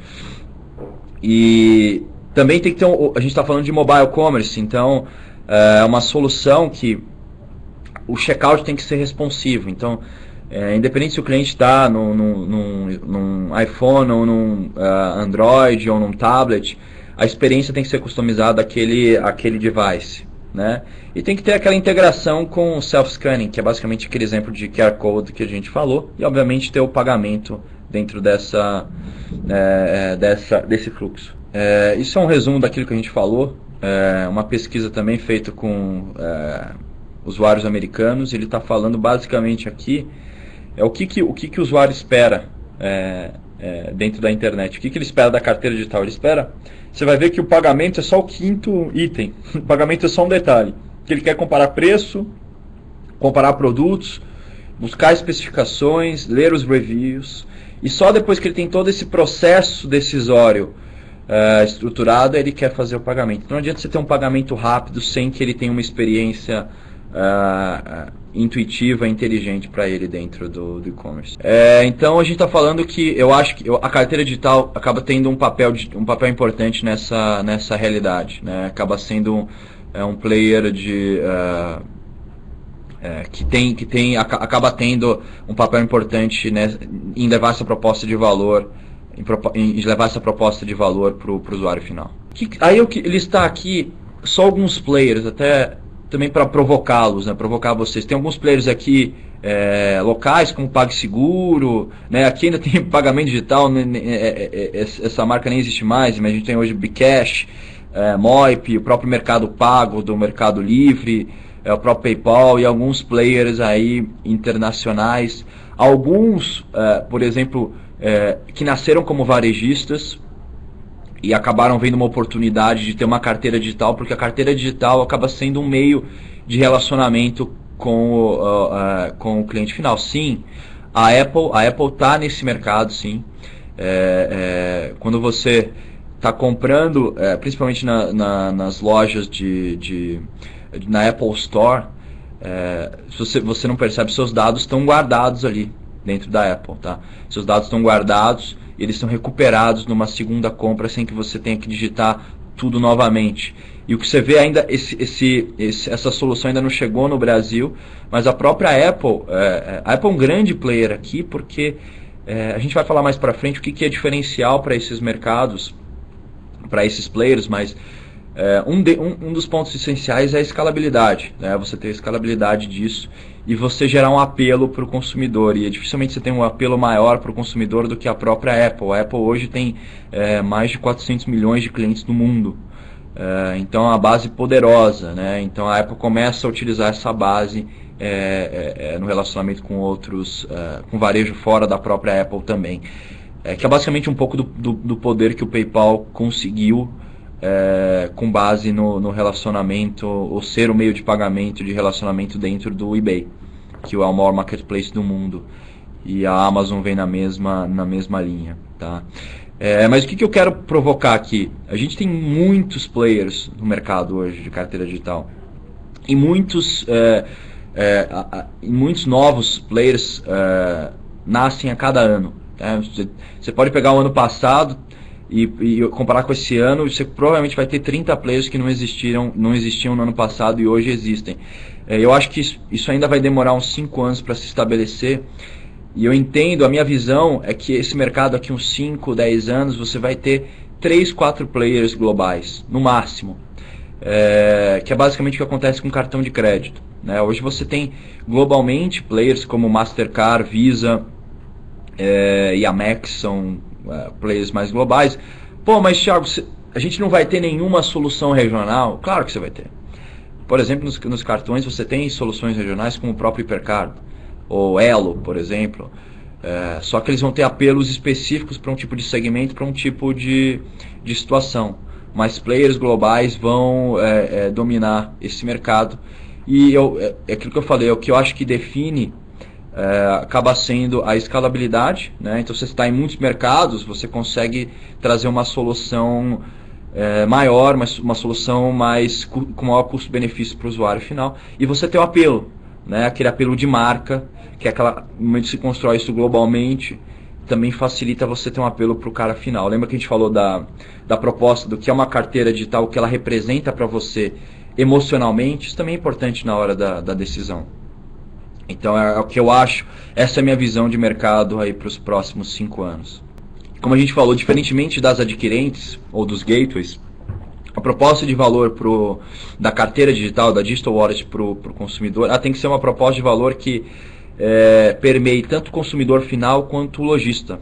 E também tem que ter um, a gente está falando de mobile commerce, então é uma solução que o checkout tem que ser responsivo. Então, é, independente se o cliente está num, num, num iPhone ou num uh, Android ou num tablet, a experiência tem que ser customizada àquele, àquele device, né? E tem que ter aquela integração com o self-scanning, que é basicamente aquele exemplo de Q R Code que a gente falou, e obviamente ter o pagamento dentro dessa, é, dessa, desse fluxo. É, isso é um resumo daquilo que a gente falou, é, uma pesquisa também feita com é, usuários americanos. Ele está falando basicamente aqui é o que, que, o, que, que o usuário espera é, é, dentro da internet, o que, que ele espera da carteira digital. Ele espera, você vai ver que o pagamento é só o quinto item, o pagamento é só um detalhe, que ele quer comparar preço, comparar produtos, buscar especificações, ler os reviews, e só depois que ele tem todo esse processo decisório uh, estruturada, ele quer fazer o pagamento. Então não adianta você ter um pagamento rápido sem que ele tenha uma experiência uh, uh, intuitiva, inteligente para ele dentro do, do e-commerce. É, então a gente está falando que eu acho que a carteira digital acaba tendo um papel, de, um papel importante nessa, nessa realidade, né? Acaba sendo um, é, um player de... Uh, É, que tem, que tem, acaba tendo um papel importante, né, em levar essa proposta de valor, em, em levar essa proposta de valor para o usuário final. Que, aí eu listar aqui só alguns players, até também para provocá-los, né, provocar vocês. Tem alguns players aqui é, locais, como PagSeguro, né, aqui ainda tem pagamento digital, né, é, é, essa marca nem existe mais, mas a gente tem hoje Bcash, é, Moip, o próprio Mercado Pago do Mercado Livre, é o próprio PayPal e alguns players aí internacionais, alguns, uh, por exemplo, uh, que nasceram como varejistas e acabaram vendo uma oportunidade de ter uma carteira digital, porque a carteira digital acaba sendo um meio de relacionamento com o, uh, uh, com o cliente final. Sim, a Apple a Apple está nesse mercado, sim. É, é, quando você está comprando, é, principalmente na, na, nas lojas de, de na Apple Store, é, se você, você não percebe, seus dados estão guardados ali dentro da Apple, tá? Seus dados estão guardados e eles são recuperados numa segunda compra sem que você tenha que digitar tudo novamente. E o que você vê ainda, esse, esse, esse, essa solução ainda não chegou no Brasil, mas a própria Apple, é, a Apple é um grande player aqui, porque é, a gente vai falar mais para frente o que, que é diferencial para esses mercados, para esses players, mas É, um, de, um, um dos pontos essenciais é a escalabilidade, né? Você ter a escalabilidade disso e você gerar um apelo para o consumidor, e dificilmente você tem um apelo maior para o consumidor do que a própria Apple. A Apple hoje tem é, mais de quatrocentos milhões de clientes no mundo, é, então é uma base poderosa, né? Então a Apple começa a utilizar essa base é, é, é, no relacionamento com outros, é, com varejo fora da própria Apple também, é, que é basicamente um pouco do, do, do poder que o PayPal conseguiu É, com base no, no relacionamento, ou ser o meio de pagamento de relacionamento dentro do eBay, que é o maior marketplace do mundo, e a Amazon vem na mesma, na mesma linha, tá? É, mas o que, que eu quero provocar aqui? A gente tem muitos players no mercado hoje de carteira digital, e muitos, é, é, a, a, e muitos novos players é, nascem a cada ano, tá? Você, você pode pegar o ano passado E, e comparar com esse ano, você provavelmente vai ter trinta players que não existiram, não existiam no ano passado e hoje existem. É, eu acho que isso, isso ainda vai demorar uns cinco anos para se estabelecer. E eu entendo, a minha visão é que esse mercado aqui uns cinco, dez anos, você vai ter três, quatro players globais, no máximo. É, que é basicamente o que acontece com cartão de crédito, né? Hoje você tem globalmente players como Mastercard, Visa é, e Amex, são Uh, players mais globais. Pô, mas Thiago, a gente não vai ter nenhuma solução regional? Claro que você vai ter. Por exemplo, nos, nos cartões você tem soluções regionais como o próprio Hipercard ou Elo, por exemplo, uh, só que eles vão ter apelos específicos para um tipo de segmento, para um tipo de, de situação, mas players globais vão é, é, dominar esse mercado. E eu, é, é aquilo que eu falei, é o que eu acho que define É, acaba sendo a escalabilidade, né? Então você está em muitos mercados, você consegue trazer uma solução é, maior, mas uma solução mais com maior custo-benefício para o usuário final, e você tem o apelo, né? Aquele apelo de marca, que é aquela, no momento que se constrói isso globalmente, também facilita você ter um apelo para o cara final. Lembra que a gente falou da, da proposta do que é uma carteira digital, o que ela representa para você emocionalmente? Isso também é importante na hora da, da decisão. Então é o que eu acho, essa é a minha visão de mercado aí para os próximos cinco anos. Como a gente falou, diferentemente das adquirentes ou dos gateways, a proposta de valor pro, da carteira digital, da Digital Wallet para o consumidor, ela tem que ser uma proposta de valor que é, permeie tanto o consumidor final quanto o lojista.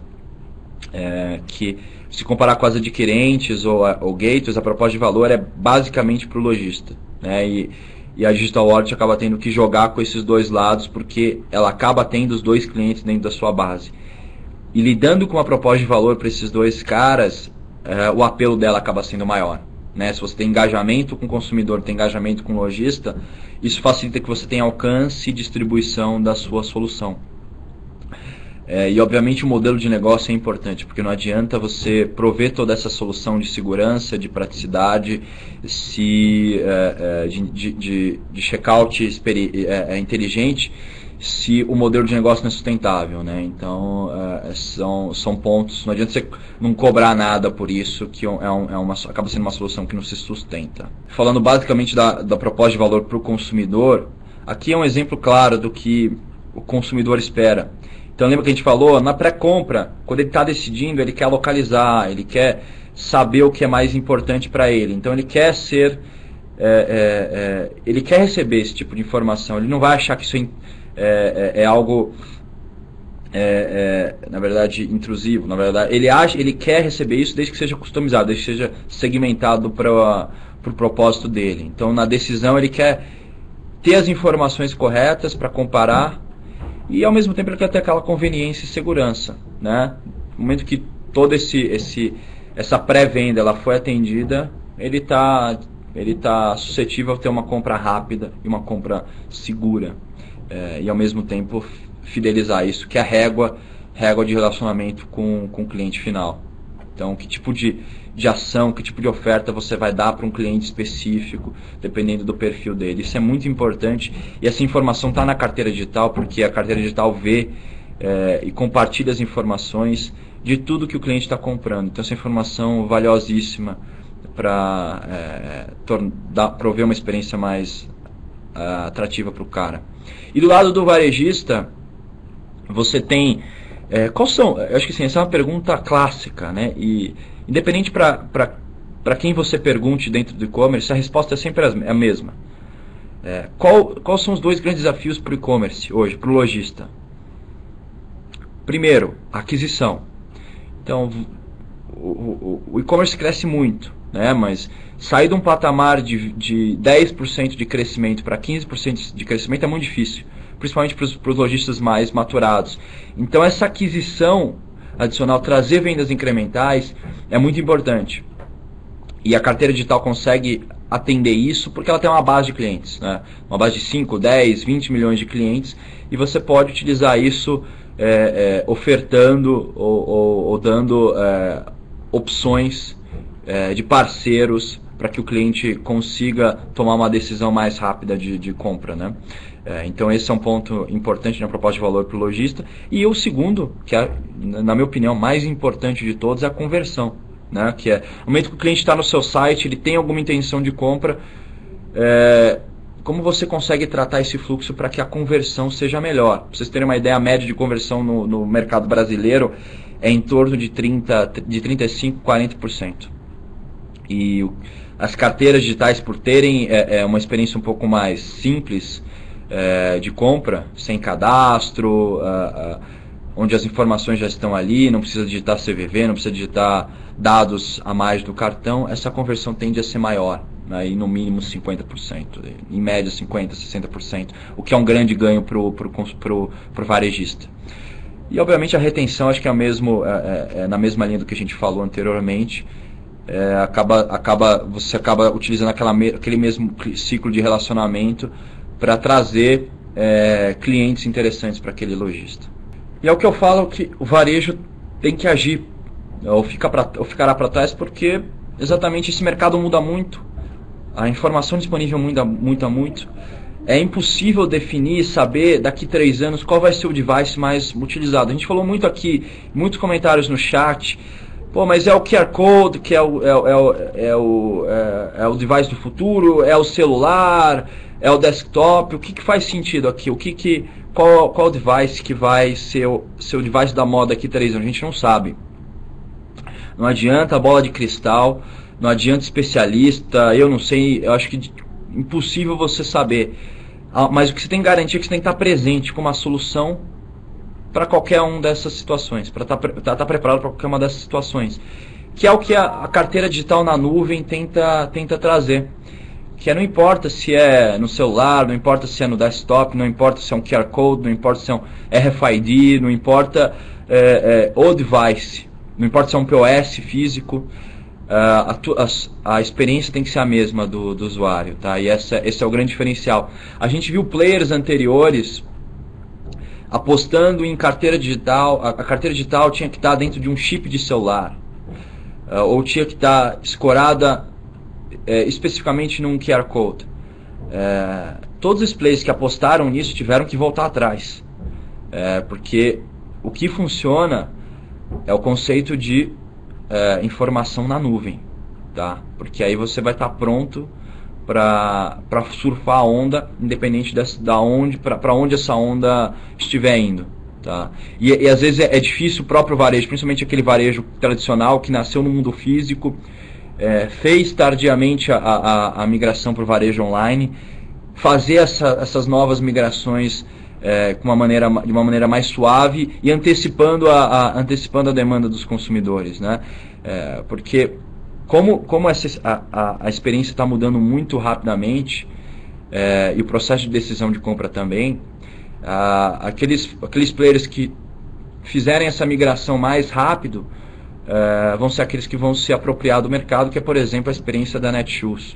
É, que se comparar com as adquirentes ou, ou gateways, a proposta de valor é basicamente para o lojista, né? E, E a Digital Wallet acaba tendo que jogar com esses dois lados, porque ela acaba tendo os dois clientes dentro da sua base. E lidando com uma proposta de valor para esses dois caras, é, o apelo dela acaba sendo maior, né? Se você tem engajamento com o consumidor, tem engajamento com o lojista, isso facilita que você tenha alcance e distribuição da sua solução. É, e obviamente o modelo de negócio é importante, porque não adianta você prover toda essa solução de segurança, de praticidade, se, é, é, de, de, de, de checkout é, é inteligente, se o modelo de negócio não é sustentável, né? Então é, são, são pontos, não adianta você não cobrar nada por isso, que é, um, é uma, acaba sendo uma solução que não se sustenta. Falando basicamente da, da proposta de valor para o consumidor, aqui é um exemplo claro do que o consumidor espera. Então lembra que a gente falou, na pré-compra, quando ele está decidindo, ele quer localizar, ele quer saber o que é mais importante para ele. Então ele quer ser, é, é, é, ele quer receber esse tipo de informação, ele não vai achar que isso é, é, é algo, é, é, na verdade, intrusivo. Na verdade, ele, acha, ele quer receber isso desde que seja customizado, desde que seja segmentado para o pro propósito dele. Então na decisão ele quer ter as informações corretas para comparar, e ao mesmo tempo ele quer ter aquela conveniência e segurança, né? No momento que toda esse, esse, essa pré-venda ela foi atendida, ele está ele tá suscetível a ter uma compra rápida e uma compra segura. É, e ao mesmo tempo fidelizar isso, que é a régua, régua de relacionamento com, com o cliente final. Então, que tipo de, de ação, que tipo de oferta você vai dar para um cliente específico, dependendo do perfil dele. Isso é muito importante, e essa informação está na carteira digital, porque a carteira digital vê é, e compartilha as informações de tudo que o cliente está comprando. Então, essa informação valiosíssima para é, prover uma experiência mais uh, atrativa para o cara. E do lado do varejista, você tem... É, quais são? Eu acho que sim, essa é uma pergunta clássica, né? E independente para quem você pergunte dentro do e-commerce, a resposta é sempre a mesma. É, qual, quais são os dois grandes desafios para o e-commerce hoje, para o lojista? Primeiro, aquisição. Então, o, o, o e-commerce cresce muito, né? Mas sair de um patamar de, de dez por cento de crescimento para quinze por cento de crescimento é muito difícil, principalmente para os lojistas mais maturados. Então essa aquisição adicional, trazer vendas incrementais, é muito importante. E a carteira digital consegue atender isso porque ela tem uma base de clientes, né? Uma base de cinco, dez, vinte milhões de clientes, e você pode utilizar isso é, é, ofertando ou, ou, ou dando é, opções é, de parceiros para que o cliente consiga tomar uma decisão mais rápida de, de compra, né? É, então esse é um ponto importante na proposta de valor para o lojista. E o segundo, que é, na minha opinião, mais importante de todos, é a conversão, né? Que é no momento que o cliente está no seu site, ele tem alguma intenção de compra, é, como você consegue tratar esse fluxo para que a conversão seja melhor? Para vocês terem uma ideia, a média de conversão no, no mercado brasileiro é em torno de, trinta, de trinta e cinco por cento, quarenta por cento. E as carteiras digitais, por terem é, é uma experiência um pouco mais simples é, de compra, sem cadastro, uh, uh, onde as informações já estão ali, não precisa digitar C V V, não precisa digitar dados a mais do cartão, essa conversão tende a ser maior, né, e no mínimo cinquenta por cento, em média cinquenta por cento, sessenta por cento, o que é um grande ganho para o pro, pro, pro varejista. E obviamente a retenção, acho que é, mesmo, é, é, é na mesma linha do que a gente falou anteriormente. É, acaba, acaba, você acaba utilizando aquela, aquele mesmo ciclo de relacionamento para trazer é, clientes interessantes para aquele lojista. E é o que eu falo, que o varejo tem que agir, ou, fica pra, ou ficará para trás, porque exatamente esse mercado muda muito, a informação disponível muda, muda muito, é impossível definir, saber daqui a três anos qual vai ser o device mais utilizado. A gente falou muito aqui, muitos comentários no chat, pô, mas é o Q R Code, que é o, é, o, é, o, é, o, é, é o device do futuro, é o celular, é o desktop, o que, que faz sentido aqui? O que que, qual, qual device que vai ser o, ser o device da moda aqui três anos? A gente não sabe. Não adianta a bola de cristal, não adianta especialista, eu não sei, eu acho que é impossível você saber. Mas o que você tem que garantir é que você tem que estar presente com uma solução para qualquer uma dessas situações, para estar tá, tá preparado para qualquer uma dessas situações, que é o que a, a carteira digital na nuvem tenta, tenta trazer, que é, não importa se é no celular, não importa se é no desktop, não importa se é um Q R Code, não importa se é um R F I D, não importa é, é, o device, não importa se é um P O S físico, a, a, a experiência tem que ser a mesma do, do usuário, tá? E essa, esse é o grande diferencial. A gente viu players anteriores apostando em carteira digital. A, a carteira digital tinha que estar dentro de um chip de celular, uh, ou tinha que estar escorada é, especificamente num Q R Code. É, todos os players que apostaram nisso tiveram que voltar atrás, é, porque o que funciona é o conceito de é, informação na nuvem, tá? Porque aí você vai estar pronto para surfar a onda, independente dessa, da onde, para onde essa onda estiver indo, tá? E, e às vezes é, é difícil o próprio varejo, principalmente aquele varejo tradicional que nasceu no mundo físico, é, fez tardiamente a, a, a migração para o varejo online, fazer essa, essas novas migrações é, com uma maneira, de uma maneira mais suave e antecipando a, a, antecipando a demanda dos consumidores, né? É, porque como, como essa, a, a, a experiência está mudando muito rapidamente, é, e o processo de decisão de compra também, a, aqueles, aqueles players que fizerem essa migração mais rápido é, vão ser aqueles que vão se apropriar do mercado, que é, por exemplo, a experiência da Netshoes.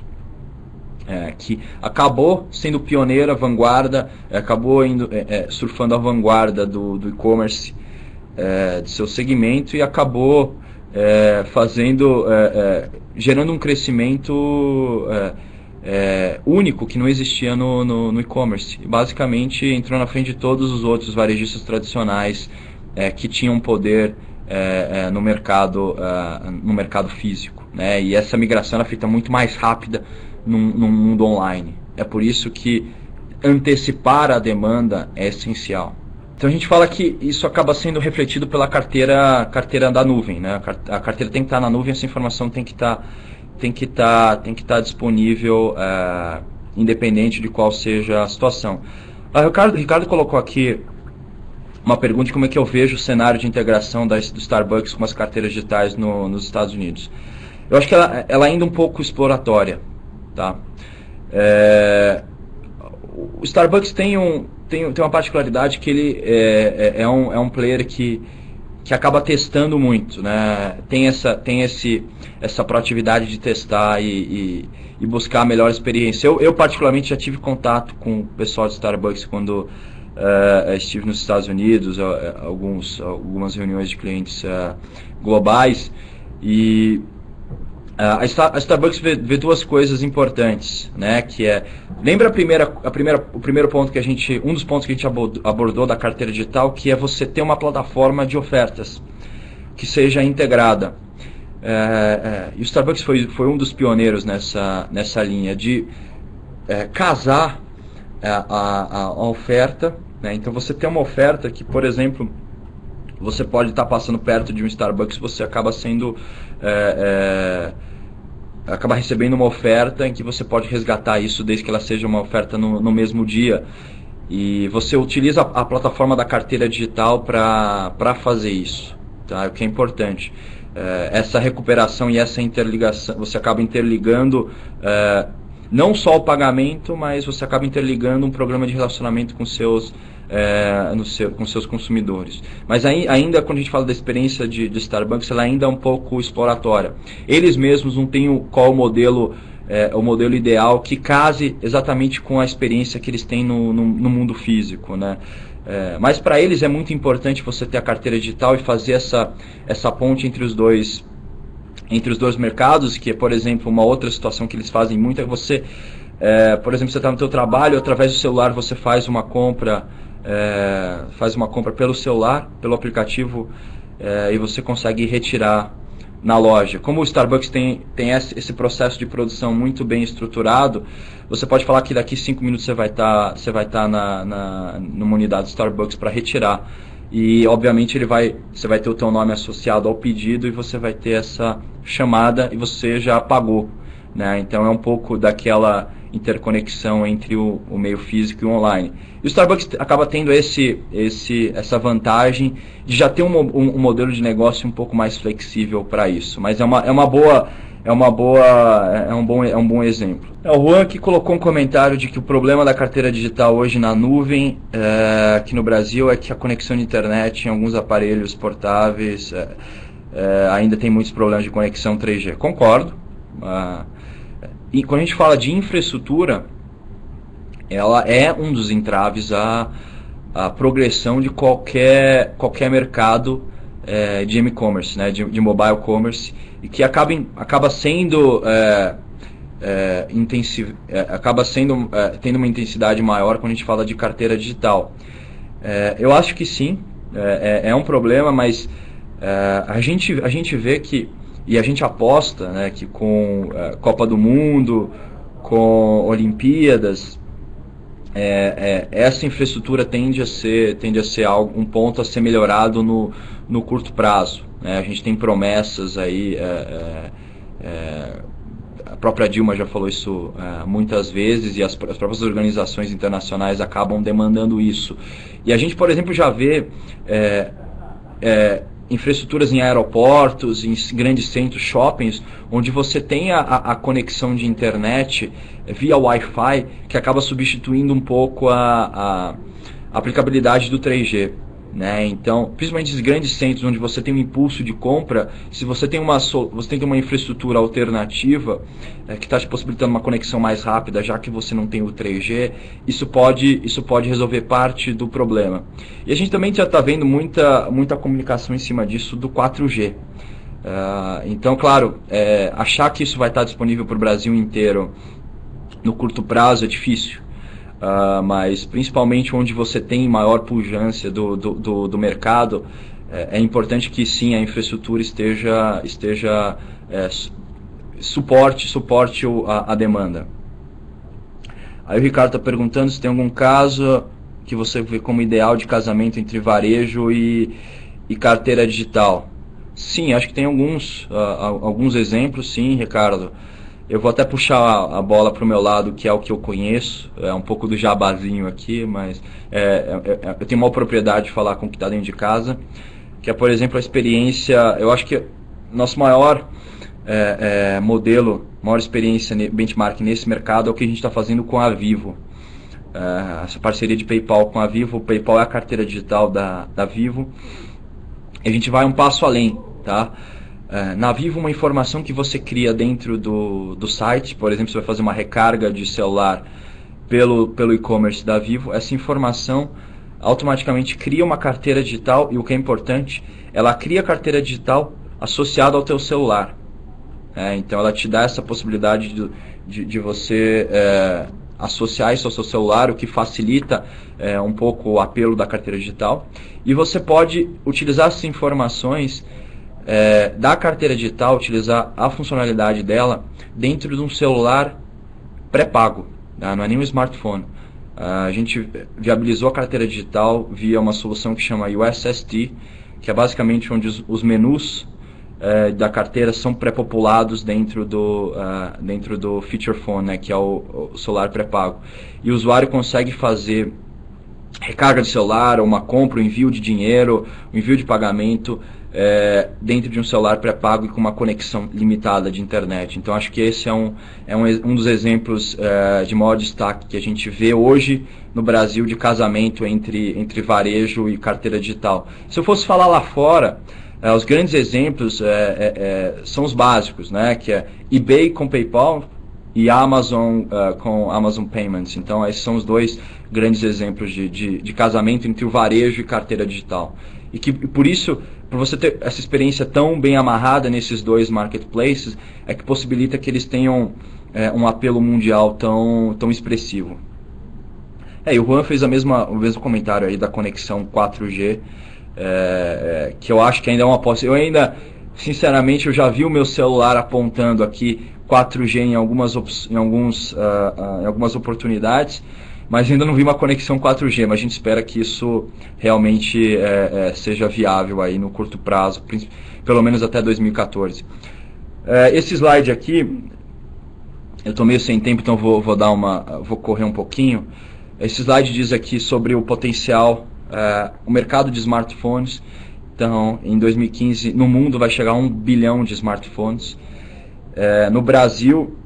É, que acabou sendo pioneira, vanguarda, é, acabou indo, é, é, surfando a vanguarda do, do e-commerce, é, de seu segmento, e acabou é, fazendo, é, é, gerando um crescimento é, é, único que não existia no, no, no e-commerce. Basicamente entrou na frente de todos os outros varejistas tradicionais é, que tinham poder é, é, no mercado, é, no mercado físico, né? E essa migração ela fica muito mais rápida no mundo online. É por isso que antecipar a demanda é essencial. Então a gente fala que isso acaba sendo refletido pela carteira, carteira da nuvem, né? A carteira tem que estar na nuvem, essa informação tem que estar, tem que estar, tem que estar disponível, é, independente de qual seja a situação. O Ricardo, Ricardo colocou aqui uma pergunta de como é que eu vejo o cenário de integração da, do Starbucks com as carteiras digitais no, nos Estados Unidos. Eu acho que ela, ela ainda é um pouco exploratória. Tá? É, o Starbucks tem, um, tem, tem uma particularidade que ele é, é, é, um, é um player que, que acaba testando muito, né? Tem, essa, tem esse, essa proatividade de testar e, e, e buscar a melhor experiência. Eu, eu particularmente já tive contato com o pessoal de Starbucks quando uh, estive nos Estados Unidos, uh, alguns, algumas reuniões de clientes uh, globais, e Uh, a, Star, a Starbucks vê, vê duas coisas importantes, né? Que é, lembra a primeira, a primeira, o primeiro ponto que a gente, um dos pontos que a gente abordou, abordou da carteira digital, que é você ter uma plataforma de ofertas que seja integrada. É, é, e o Starbucks foi, foi um dos pioneiros nessa, nessa linha de é, casar a, a, a oferta, né? Então você tem uma oferta que, por exemplo, você pode estar passando perto de um Starbucks, você acaba sendo é, é, acaba recebendo uma oferta em que você pode resgatar isso desde que ela seja uma oferta no, no mesmo dia, e você utiliza a, a plataforma da carteira digital para para fazer isso, tá? O que é importante, é, essa recuperação e essa interligação, você acaba interligando é, não só o pagamento, mas você acaba interligando um programa de relacionamento com seus É, no seu, com seus consumidores. Mas aí, ainda quando a gente fala da experiência de, de Starbucks, ela ainda é um pouco exploratória. Eles mesmos não têm o, qual o modelo, é, o modelo ideal que case exatamente com a experiência que eles têm no, no, no mundo físico, né? É, mas para eles é muito importante você ter a carteira digital e fazer essa, essa ponte entre os dois entre os dois mercados, que é, por exemplo, uma outra situação que eles fazem muito é você, é, por exemplo, você está no seu trabalho, através do celular você faz uma compra É, faz uma compra pelo celular, pelo aplicativo, é, e você consegue retirar na loja. Como o Starbucks tem, tem esse processo de produção muito bem estruturado, você pode falar que daqui cinco minutos você vai estar você vai estar na, na, numa unidade do Starbucks para retirar. E obviamente ele vai, você vai ter o teu nome associado ao pedido e você vai ter essa chamada e você já pagou, né? Então é um pouco daquela interconexão entre o, o meio físico e o online. E o Starbucks acaba tendo esse, esse, essa vantagem de já ter um, um, um modelo de negócio um pouco mais flexível para isso. Mas é uma, é uma boa, é uma boa, é um bom, é um bom exemplo. É, o Juan que colocou um comentário de que o problema da carteira digital hoje na nuvem, é, aqui no Brasil, é que a conexão de internet em alguns aparelhos portáveis é, é, ainda tem muitos problemas de conexão três G. Concordo. Ah, E quando a gente fala de infraestrutura, ela é um dos entraves a, a progressão de qualquer, qualquer mercado é, de e-commerce, né, de, de mobile commerce, e que acaba, acaba sendo é, é, intensiv, é, acaba sendo é, tendo uma intensidade maior quando a gente fala de carteira digital. É, eu acho que sim, é, é um problema, mas é, a, gente, a gente vê que, e a gente aposta, né, que com é, Copa do Mundo, com Olimpíadas, É, é, essa infraestrutura tende a ser, tende a ser algo, um ponto a ser melhorado no, no curto prazo, né? A gente tem promessas aí, é, é, é, a própria Dilma já falou isso é, muitas vezes, e as, as próprias organizações internacionais acabam demandando isso. E a gente, por exemplo, já vê é, é, infraestruturas em aeroportos, em grandes centros, shoppings, onde você tem a, a conexão de internet via Wi-Fi, que acaba substituindo um pouco a, a aplicabilidade do três G. Né? Então, principalmente esses grandes centros onde você tem um impulso de compra, se você tem uma, você tem uma infraestrutura alternativa é, que está te possibilitando uma conexão mais rápida, já que você não tem o três G, isso pode, isso pode resolver parte do problema. E a gente também já está vendo muita, muita comunicação em cima disso do quatro G. Uh, então, claro, é, achar que isso vai estar disponível para o Brasil inteiro no curto prazo é difícil. Uh, mas principalmente onde você tem maior pujança do, do, do, do mercado, é, é importante que sim, a infraestrutura esteja, esteja é, suporte, suporte a, a demanda. Aí o Ricardo está perguntando se tem algum caso que você vê como ideal de casamento entre varejo e, e carteira digital. Sim, acho que tem alguns, uh, alguns exemplos, sim, Ricardo. Eu vou até puxar a bola para o meu lado, que é o que eu conheço, é um pouco do jabazinho aqui, mas é, é, é, eu tenho uma propriedade de falar com o que está dentro de casa, que é, por exemplo, a experiência, eu acho que nosso maior é, é, modelo, maior experiência, benchmark nesse mercado é o que a gente está fazendo com a Vivo. É, essa parceria de PayPal com a Vivo, o PayPal é a carteira digital da, da Vivo, e a gente vai um passo além, tá? É, na Vivo, uma informação que você cria dentro do, do site, por exemplo, você vai fazer uma recarga de celular pelo, pelo e-commerce da Vivo, essa informação automaticamente cria uma carteira digital, e o que é importante, ela cria a carteira digital associada ao teu celular. É, então ela te dá essa possibilidade de, de, de você é, associar isso ao seu celular, o que facilita é, um pouco o apelo da carteira digital, e você pode utilizar essas informações É, da carteira digital, utilizar a funcionalidade dela dentro de um celular pré-pago, tá? Não é nem um smartphone. A gente viabilizou a carteira digital via uma solução que chama U S S D, que é basicamente onde os, os menus é, da carteira são pré-populados dentro do, uh, dentro do feature phone, né, que é o, o celular pré-pago. E o usuário consegue fazer recarga de celular, uma compra, o envio de dinheiro, o envio de pagamento é, dentro de um celular pré-pago e com uma conexão limitada de internet. Então acho que esse é um, é um, um dos exemplos é, de maior destaque que a gente vê hoje no Brasil de casamento entre, entre varejo e carteira digital. Se eu fosse falar lá fora, é, os grandes exemplos é, é, é, são os básicos, né, que é eBay com PayPal e Amazon uh, com Amazon Payments. Então esses são os dois grandes exemplos de, de, de casamento entre o varejo e carteira digital. E que por isso, por você ter essa experiência tão bem amarrada nesses dois marketplaces, é que possibilita que eles tenham é, um apelo mundial tão, tão expressivo. É, e o Juan fez a mesma, o mesmo comentário aí da conexão quatro G, é, é, que eu acho que ainda é uma posse. Eu ainda, sinceramente, eu já vi o meu celular apontando aqui quatro G em algumas, em alguns, uh, uh, em algumas oportunidades, mas ainda não vi uma conexão quatro G, mas a gente espera que isso realmente é, é, seja viável aí no curto prazo, pelo menos até dois mil e quatorze. É, esse slide aqui, eu estou meio sem tempo, então vou, vou, dar uma, vou correr um pouquinho. Esse slide diz aqui sobre o potencial, é, o mercado de smartphones. Então, em dois mil e quinze, no mundo vai chegar a um bilhão de smartphones. É, no Brasil,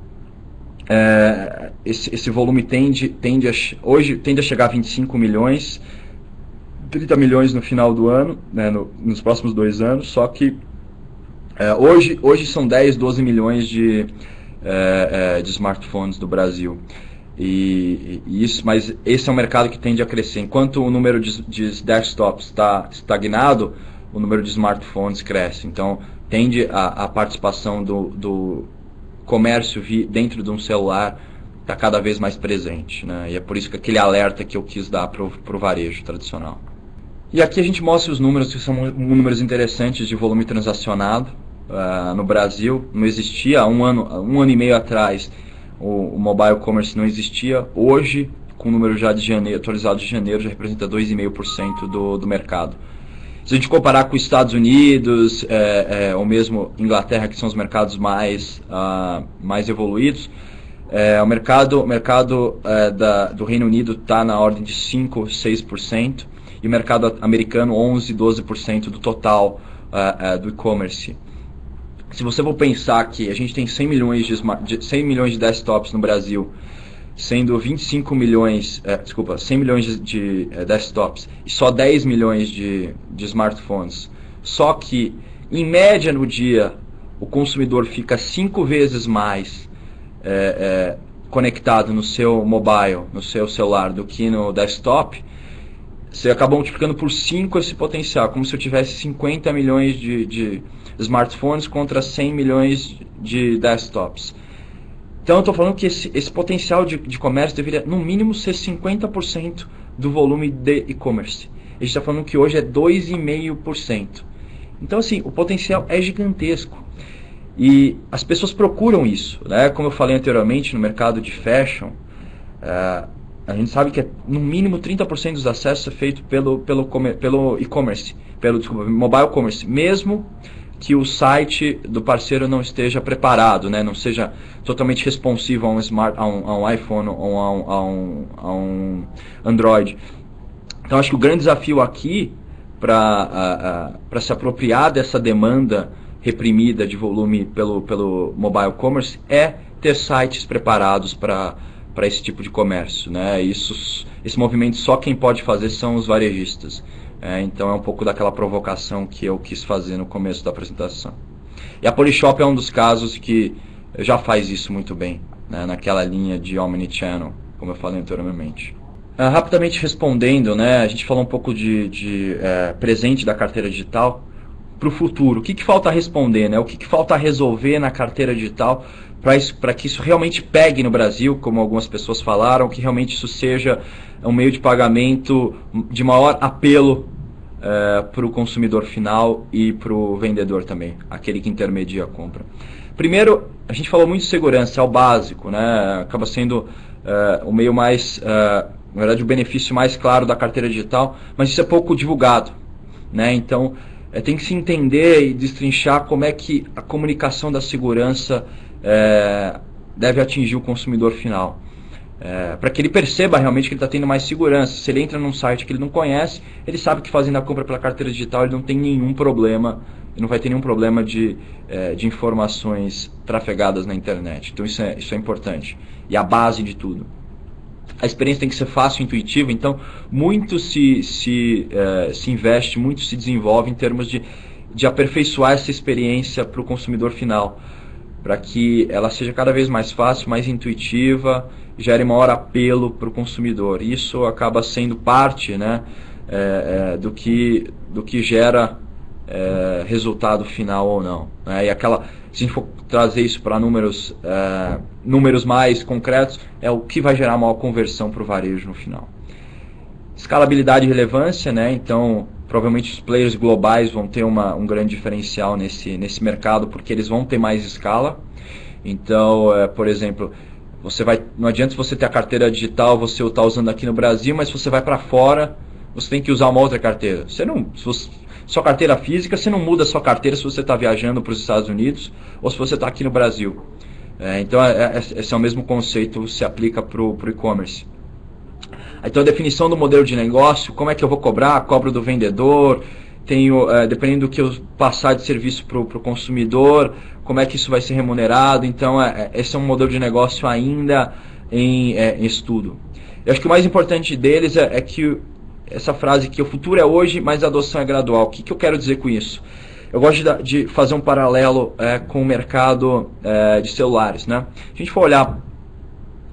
é, esse, esse volume tende, tende a, hoje tende a chegar a vinte e cinco milhões, trinta milhões no final do ano, né, no, nos próximos dois anos, só que é, hoje, hoje são dez, doze milhões de, é, é, de smartphones do Brasil. E, e isso, mas esse é um mercado que tende a crescer. Enquanto o número de, de desktops está estagnado, o número de smartphones cresce. Então, tende a, a participação do, do comércio vi, dentro de um celular está cada vez mais presente, né? E é por isso que aquele alerta que eu quis dar para o varejo tradicional. E aqui a gente mostra os números, que são números interessantes de volume transacionado. Uh, no Brasil não existia, há um ano, um ano e meio atrás, o, o mobile commerce não existia. Hoje, com o número já de janeiro, atualizado de janeiro, já representa dois vírgula cinco por cento do, do mercado. Se a gente comparar com os Estados Unidos, é, é, ou mesmo Inglaterra, que são os mercados mais, uh, mais evoluídos, é, o mercado, o mercado é, da, do Reino Unido está na ordem de cinco, seis por cento, e o mercado americano onze, doze por cento do total uh, uh, do e-commerce. Se você for pensar que a gente tem cem milhões de, de, cem milhões de desktops no Brasil, sendo vinte e cinco milhões, é, desculpa, cem milhões de, de é, desktops e só dez milhões de, de smartphones, só que em média no dia o consumidor fica cinco vezes mais é, é, conectado no seu mobile, no seu celular, do que no desktop, você acaba multiplicando por cinco esse potencial, como se eu tivesse cinquenta milhões de, de smartphones contra cem milhões de desktops. Então eu estou falando que esse, esse potencial de, de comércio deveria no mínimo ser cinquenta por cento do volume de e-commerce. A gente está falando que hoje é dois vírgula cinco por cento. Então assim, o potencial é gigantesco. E as pessoas procuram isso, né? Como eu falei anteriormente, no mercado de fashion, uh, a gente sabe que é, no mínimo trinta por cento dos acessos é feito pelo, pelo, pelo e-commerce, pelo desculpa, mobile commerce, mesmo que o site do parceiro não esteja preparado, né? Não seja totalmente responsivo a um, smart, a um, a um iPhone ou a um, a, um, a um Android. Então acho que o grande desafio aqui para para se apropriar dessa demanda reprimida de volume pelo, pelo mobile commerce é ter sites preparados para para esse tipo de comércio, né? Isso, esse movimento só quem pode fazer são os varejistas. É, então é um pouco daquela provocação que eu quis fazer no começo da apresentação. E a Polishop é um dos casos que já faz isso muito bem, né? Naquela linha de omnichannel, como eu falei anteriormente. Uh, rapidamente respondendo, né? A gente falou um pouco de, de é, presente da carteira digital para o futuro. O que, que falta responder, né? O que, que falta resolver na carteira digital para que isso realmente pegue no Brasil, como algumas pessoas falaram, que realmente isso seja um meio de pagamento de maior apelo é, para o consumidor final e para o vendedor também, aquele que intermedia a compra. Primeiro, a gente falou muito de segurança, é o básico, né? Acaba sendo é, o meio mais, é, na verdade, o benefício mais claro da carteira digital, mas isso é pouco divulgado, né? Então, é, tem que se entender e destrinchar como é que a comunicação da segurança É, deve atingir o consumidor final, é, para que ele perceba realmente que ele está tendo mais segurança. Se ele entra num site que ele não conhece, ele sabe que fazendo a compra pela carteira digital ele não tem nenhum problema, ele não vai ter nenhum problema de, é, de informações trafegadas na internet. Então isso é, isso é importante e a base de tudo. A experiência tem que ser fácil e intuitiva, então muito se, se, é, se investe, muito se desenvolve em termos de, de aperfeiçoar essa experiência para o consumidor final, para que ela seja cada vez mais fácil, mais intuitiva, gere maior apelo para o consumidor. Isso acaba sendo parte, né, é, é, do, que, do que gera é, resultado final ou não, né? E aquela, se a gente for trazer isso para números, é, números mais concretos, é o que vai gerar maior conversão para o varejo no final. Escalabilidade e relevância, né? Então provavelmente os players globais vão ter uma, um grande diferencial nesse, nesse mercado, porque eles vão ter mais escala. Então, é, por exemplo, você vai, não adianta você ter a carteira digital, você está usando aqui no Brasil, mas se você vai para fora, você tem que usar uma outra carteira. Você não, se você, sua carteira física, você não muda a sua carteira se você está viajando para os Estados Unidos ou se você está aqui no Brasil. É, então, é, é, esse é o mesmo conceito que se aplica para o e-commerce. Então a definição do modelo de negócio, como é que eu vou cobrar? Cobro do vendedor, tenho, é, dependendo do que eu passar de serviço para o consumidor, como é que isso vai ser remunerado. Então é, esse é um modelo de negócio ainda em, é, em estudo. Eu acho que o mais importante deles é, é que essa frase que o futuro é hoje, mas a adoção é gradual. O que, que eu quero dizer com isso? Eu gosto de, de fazer um paralelo é, com o mercado é, de celulares, né? Se a gente for olhar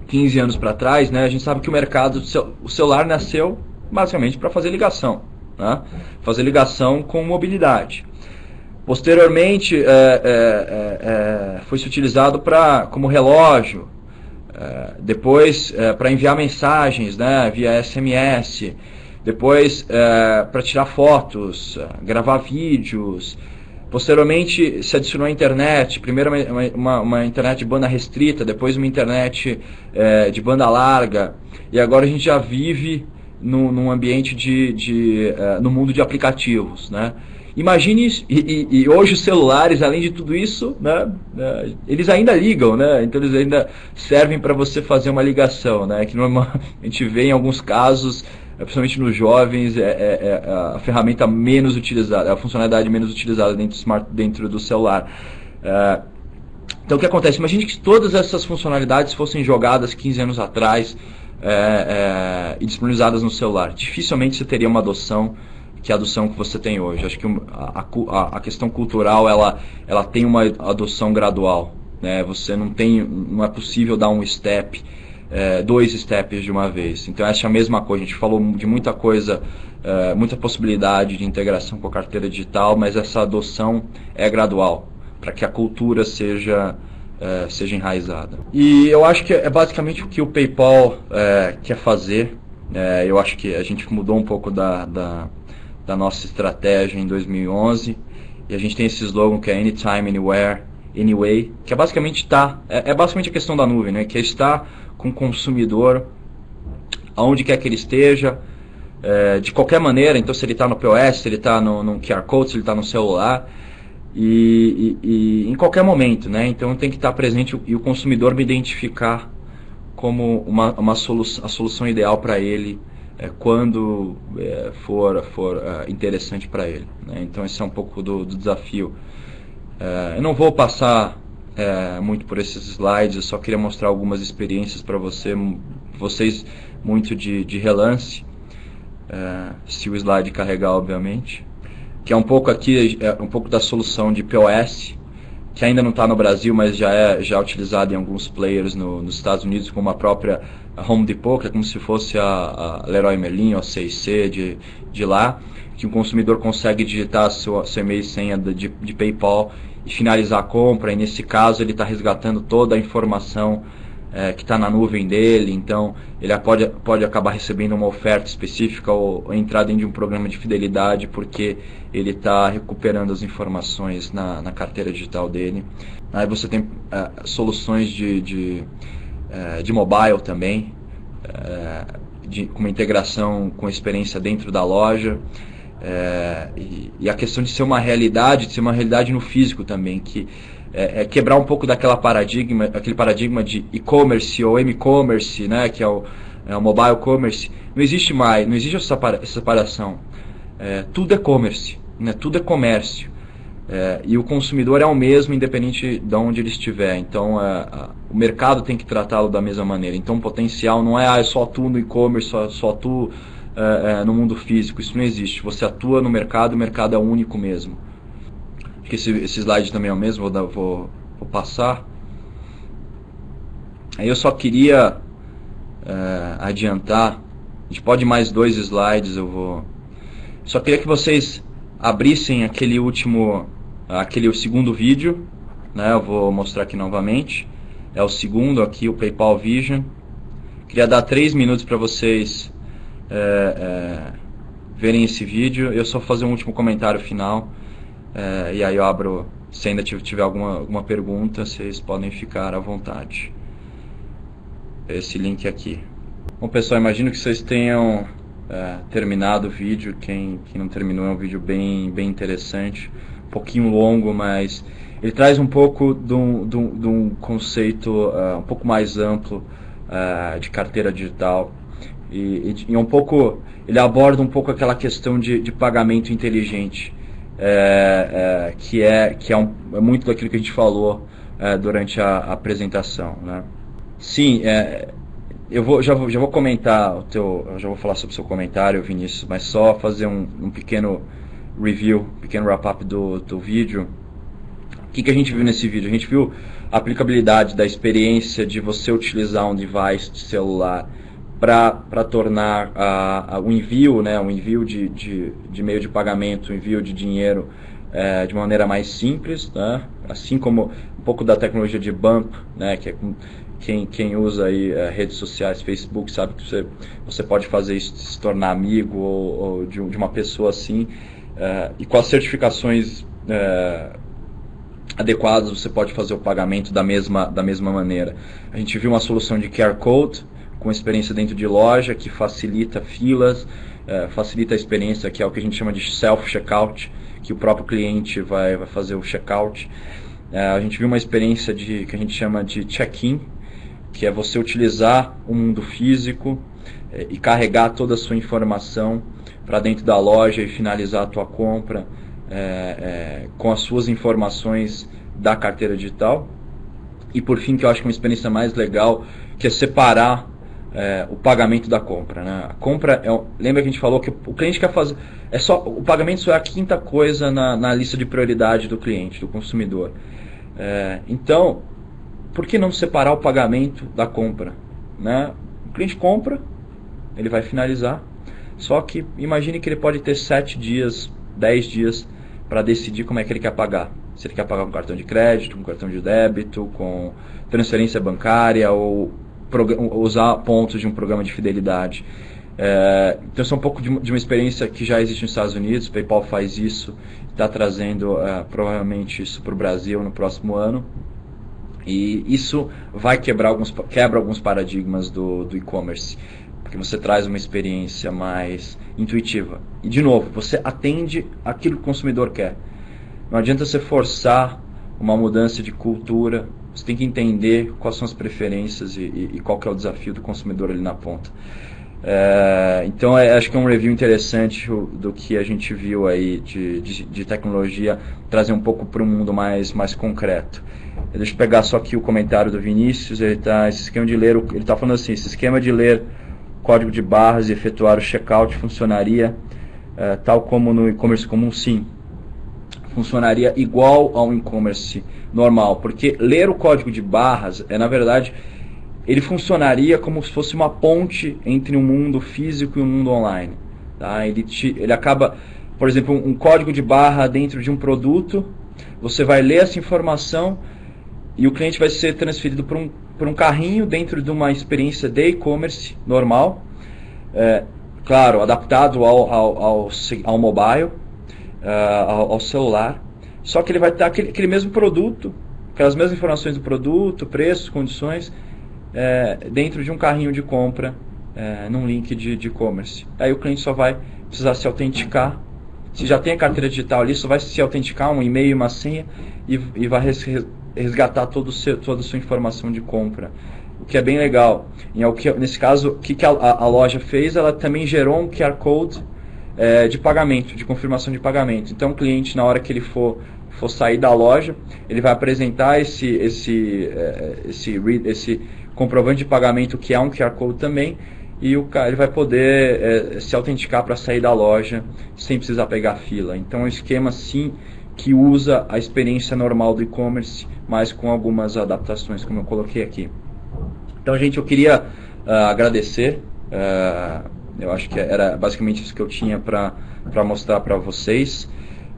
quinze anos para trás, né, a gente sabe que o mercado, o celular nasceu basicamente para fazer ligação, né, fazer ligação com mobilidade. Posteriormente, é, é, é, foi se utilizado pra, como relógio, é, depois é, para enviar mensagens, né, via S M S, depois é, para tirar fotos, gravar vídeos. Posteriormente se adicionou a internet, primeiro uma, uma, uma internet de banda restrita, depois uma internet é, de banda larga, e agora a gente já vive no, num ambiente de, de uh, no mundo de aplicativos, né? Imagine isso, e, e, e hoje os celulares, além de tudo isso, né, uh, eles ainda ligam, né? Então eles ainda servem para você fazer uma ligação, né? Que normal, a gente vê em alguns casos, principalmente nos jovens, é, é, é a ferramenta menos utilizada, a funcionalidade menos utilizada dentro do, smart, dentro do celular. Uh, então o que acontece? Imagine que todas essas funcionalidades fossem jogadas quinze anos atrás, É, é, e disponibilizadas no celular. Dificilmente você teria uma adoção que a adoção que você tem hoje. Acho que a, a, a questão cultural ela, ela tem uma adoção gradual, né? Você não tem, não é possível dar um step, é, dois steps de uma vez. Então essa é a mesma coisa. A gente falou de muita coisa, é, muita possibilidade de integração com a carteira digital, mas essa adoção é gradual para que a cultura seja É, seja enraizada. E eu acho que é basicamente o que o PayPal é, quer fazer. É, eu acho que a gente mudou um pouco da, da, da nossa estratégia em dois mil e onze, e a gente tem esse slogan que é Anytime, Anywhere, Anyway, que é basicamente tá, é, é basicamente a questão da nuvem, né? Que é estar com o consumidor aonde quer que ele esteja, é, de qualquer maneira. Então se ele está no P O S, se ele está no, no Q R Code, se ele está no celular, E, e, e em qualquer momento, né? Então tem que estar presente e o consumidor me identificar como uma, uma solu a solução ideal para ele é, quando é, for, for é, interessante para ele, né? Então esse é um pouco do, do desafio. É, eu não vou passar é, muito por esses slides, eu só queria mostrar algumas experiências para você, vocês muito de, de relance, é, se o slide carregar, obviamente. Que é um pouco aqui, é um pouco da solução de P O S, que ainda não está no Brasil, mas já é já é utilizado em alguns players no, nos Estados Unidos, como a própria Home Depot, que é como se fosse a, a Leroy Merlin, ou a C e C de, de lá, que o consumidor consegue digitar seu, seu e-mail e senha de, de PayPal e finalizar a compra, e nesse caso ele está resgatando toda a informação É, que está na nuvem dele. Então ele pode, pode acabar recebendo uma oferta específica ou, ou entrar dentro de um programa de fidelidade porque ele está recuperando as informações na, na carteira digital dele. Aí você tem é, soluções de, de, é, de mobile também, é, de, com uma integração com experiência dentro da loja. É, e, e a questão de ser uma realidade, de ser uma realidade no físico também, que É, é quebrar um pouco daquela paradigma, aquele paradigma de e-commerce ou m-commerce, né, que é o, é o mobile commerce. Não existe mais, não existe essa separação. É, tudo é commerce, né, tudo é comércio. É, e o consumidor é o mesmo, independente de onde ele estiver. Então, é, a, o mercado tem que tratá-lo da mesma maneira. Então, o potencial não é, ah, eu só atuo no e-commerce, só, só atuo é, é, no mundo físico. Isso não existe. Você atua no mercado, o mercado é único mesmo. Que esse, esse slide também é o mesmo, vou, dar, vou, vou passar. Aí eu só queria é, adiantar, a gente pode ir mais dois slides, eu vou. Só queria que vocês abrissem aquele último, aquele segundo vídeo, né? Eu vou mostrar aqui novamente. É o segundo aqui, o PayPal Vision. Queria dar três minutos para vocês é, é, verem esse vídeo. Eu só vou fazer um último comentário final. É, e aí eu abro, se ainda tiver alguma, alguma pergunta, vocês podem ficar à vontade. Esse link aqui. Bom, pessoal, imagino que vocês tenham é, terminado o vídeo. Quem, quem não terminou, é um vídeo bem, bem interessante, um pouquinho longo, mas ele traz um pouco de um, de um, de um conceito uh, um pouco mais amplo uh, de carteira digital. E, e, e um pouco, ele aborda um pouco aquela questão de, de pagamento inteligente. É, é, que é, que é, um, é muito daquilo que a gente falou é, durante a, a apresentação, né? Sim, é, eu vou, já, vou, já vou comentar o teu, já vou falar sobre o seu comentário, Vinícius, mas só fazer um, um pequeno review, um pequeno wrap-up do, do vídeo, que, que a gente viu nesse vídeo? A gente viu a aplicabilidade da experiência de você utilizar um device de celular para tornar a, a, o envio, né, o envio de, de, de meio de pagamento, o envio de dinheiro é, de uma maneira mais simples, né? Assim como um pouco da tecnologia de bump, né, que é quem, quem usa aí é, redes sociais, Facebook, sabe que você, você pode fazer isso, se tornar amigo ou, ou de, de uma pessoa assim, é, e com as certificações é, adequadas você pode fazer o pagamento da mesma, da mesma maneira. A gente viu uma solução de Q R Code com experiência dentro de loja, que facilita filas, eh, facilita a experiência, que é o que a gente chama de self-checkout, que o próprio cliente vai, vai fazer o checkout. Eh, a gente viu uma experiência de, que a gente chama de check-in, que é você utilizar o mundo físico eh, e carregar toda a sua informação para dentro da loja e finalizar a tua compra eh, eh, com as suas informações da carteira digital. E por fim, que eu acho que é uma experiência mais legal, que é separar É, o pagamento da compra, né? A compra é, lembra que a gente falou que o cliente quer fazer, é só o pagamento só é a quinta coisa na, na lista de prioridade do cliente, do consumidor. É, então, por que não separar o pagamento da compra, né? O cliente compra, ele vai finalizar, só que imagine que ele pode ter sete dias, dez dias para decidir como é que ele quer pagar. Se ele quer pagar com cartão de crédito, com cartão de débito, com transferência bancária ou usar pontos de um programa de fidelidade. É, então isso é um pouco de, de uma experiência que já existe nos Estados Unidos. O PayPal faz isso, está trazendo é, provavelmente isso para o Brasil no próximo ano, e isso vai quebrar alguns, quebra alguns paradigmas do, do e-commerce, porque você traz uma experiência mais intuitiva e, de novo, você atende aquilo que o consumidor quer. Não adianta você forçar uma mudança de cultura. Você tem que entender quais são as preferências e, e, e qual que é o desafio do consumidor ali na ponta. É, então, é, acho que é um review interessante do que a gente viu aí de, de, de tecnologia, trazer um pouco para um mundo mais, mais concreto. Deixa eu pegar só aqui o comentário do Vinícius. Ele tá, esse esquema de ler, ele está falando assim, esse esquema de ler código de barras e efetuar o checkout funcionaria é, tal como no e-commerce comum? Sim. Funcionaria igual ao e-commerce normal, porque ler o código de barras é, na verdade, ele funcionaria como se fosse uma ponte entre o mundo físico e o mundo online. Tá? Ele, te, ele acaba, por exemplo, um, um código de barra dentro de um produto, você vai ler essa informação e o cliente vai ser transferido para um, para um carrinho dentro de uma experiência de e-commerce normal, é, claro, adaptado ao, ao, ao, ao mobile, Uh, ao, ao celular, só que ele vai ter aquele, aquele mesmo produto, aquelas mesmas informações do produto, preços, condições, é, dentro de um carrinho de compra, é, num link de e-commerce. Aí o cliente só vai precisar se autenticar. Se já tem a carteira digital ali, só vai se autenticar, um e-mail e uma senha, e, e vai resgatar todo o seu, toda a sua informação de compra, o que é bem legal. E é o que, nesse caso, o que, que a, a loja fez? Ela também gerou um Q R Code É, de pagamento, de confirmação de pagamento. Então o cliente, na hora que ele for, for sair da loja, ele vai apresentar esse, esse, é, esse, esse comprovante de pagamento, que é um Q R Code também, e o cara, ele vai poder é, se autenticar para sair da loja sem precisar pegar fila. Então é um esquema sim que usa a experiência normal do e-commerce, mas com algumas adaptações, como eu coloquei aqui. Então, gente, eu queria uh, agradecer. Uh, Eu acho que era basicamente isso que eu tinha para mostrar para vocês.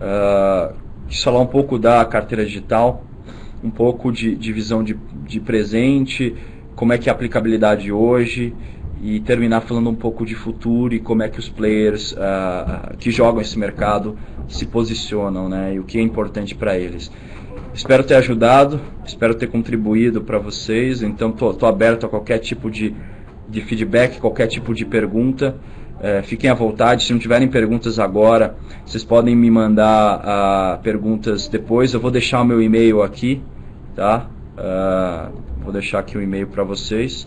Uh, quis falar um pouco da carteira digital, um pouco de, de visão de, de presente, como é que é a aplicabilidade hoje, e terminar falando um pouco de futuro e como é que os players uh, que jogam esse mercado se posicionam, né, e o que é importante para eles. Espero ter ajudado, espero ter contribuído para vocês. Então estou aberto a qualquer tipo de de feedback, qualquer tipo de pergunta, é, fiquem à vontade. Se não tiverem perguntas agora, vocês podem me mandar uh, perguntas depois. Eu vou deixar o meu e-mail aqui, tá? Uh, vou deixar aqui o e-mail para vocês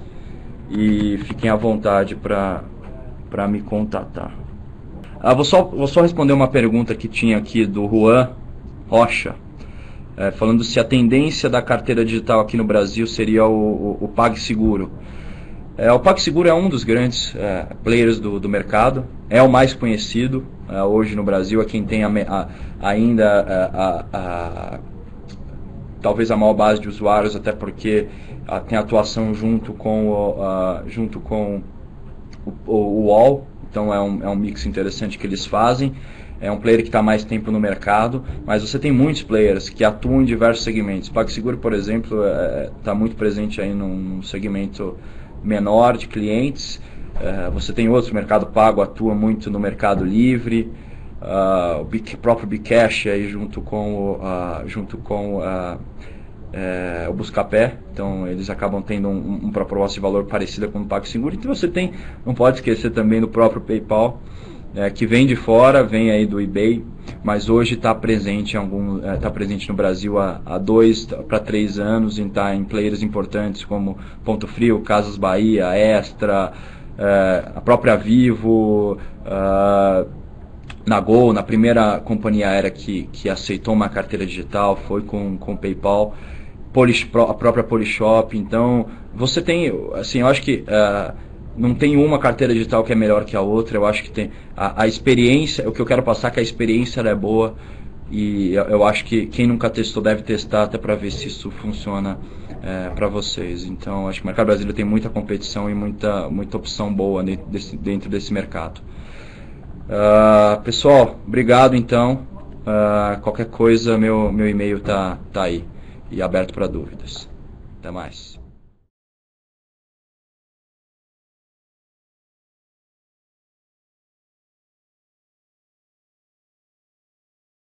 e fiquem à vontade para para me contatar. Ah, vou só vou só responder uma pergunta que tinha aqui do Juan Rocha, é, falando se a tendência da carteira digital aqui no Brasil seria o, o, o PagSeguro. É, o PagSeguro é um dos grandes é, players do, do mercado, é o mais conhecido é, hoje no Brasil, é quem tem a, a, ainda a, a, talvez a maior base de usuários, até porque uh, tem atuação junto com o, uh, junto com o, o, o U O L, então é um, é um mix interessante que eles fazem. É um player que está mais tempo no mercado, mas você tem muitos players que atuam em diversos segmentos. PagSeguro, por exemplo, está é, muito presente aí num segmento menor de clientes. É, você tem outros, o Mercado Pago atua muito no Mercado Livre, uh, o Bic, próprio Bcash aí junto com o, uh, junto com uh, é, o Buscapé, então eles acabam tendo um, um proposta de valor parecida com o PagSeguro. Então você tem, não pode esquecer também do próprio PayPal, É, que vem de fora, vem aí do eBay, mas hoje está presente em algum, está é, presente no Brasil há, há dois para três anos, e está em players importantes como Ponto Frio, Casas Bahia, Extra, é, a própria Vivo, uh, na Gol, na primeira companhia aérea que, que aceitou uma carteira digital, foi com o PayPal, Polish, a própria Polishop. Então você tem, assim, eu acho que uh, não tem uma carteira digital que é melhor que a outra. Eu acho que tem a, a experiência, o que eu quero passar é que a experiência ela é boa, e eu, eu acho que quem nunca testou deve testar até para ver se isso funciona é, para vocês. Então acho que o mercado brasileiro tem muita competição e muita, muita opção boa dentro desse, dentro desse mercado. Uh, pessoal, obrigado então. Uh, qualquer coisa, meu, meu e-mail tá, tá aí e aberto para dúvidas. Até mais.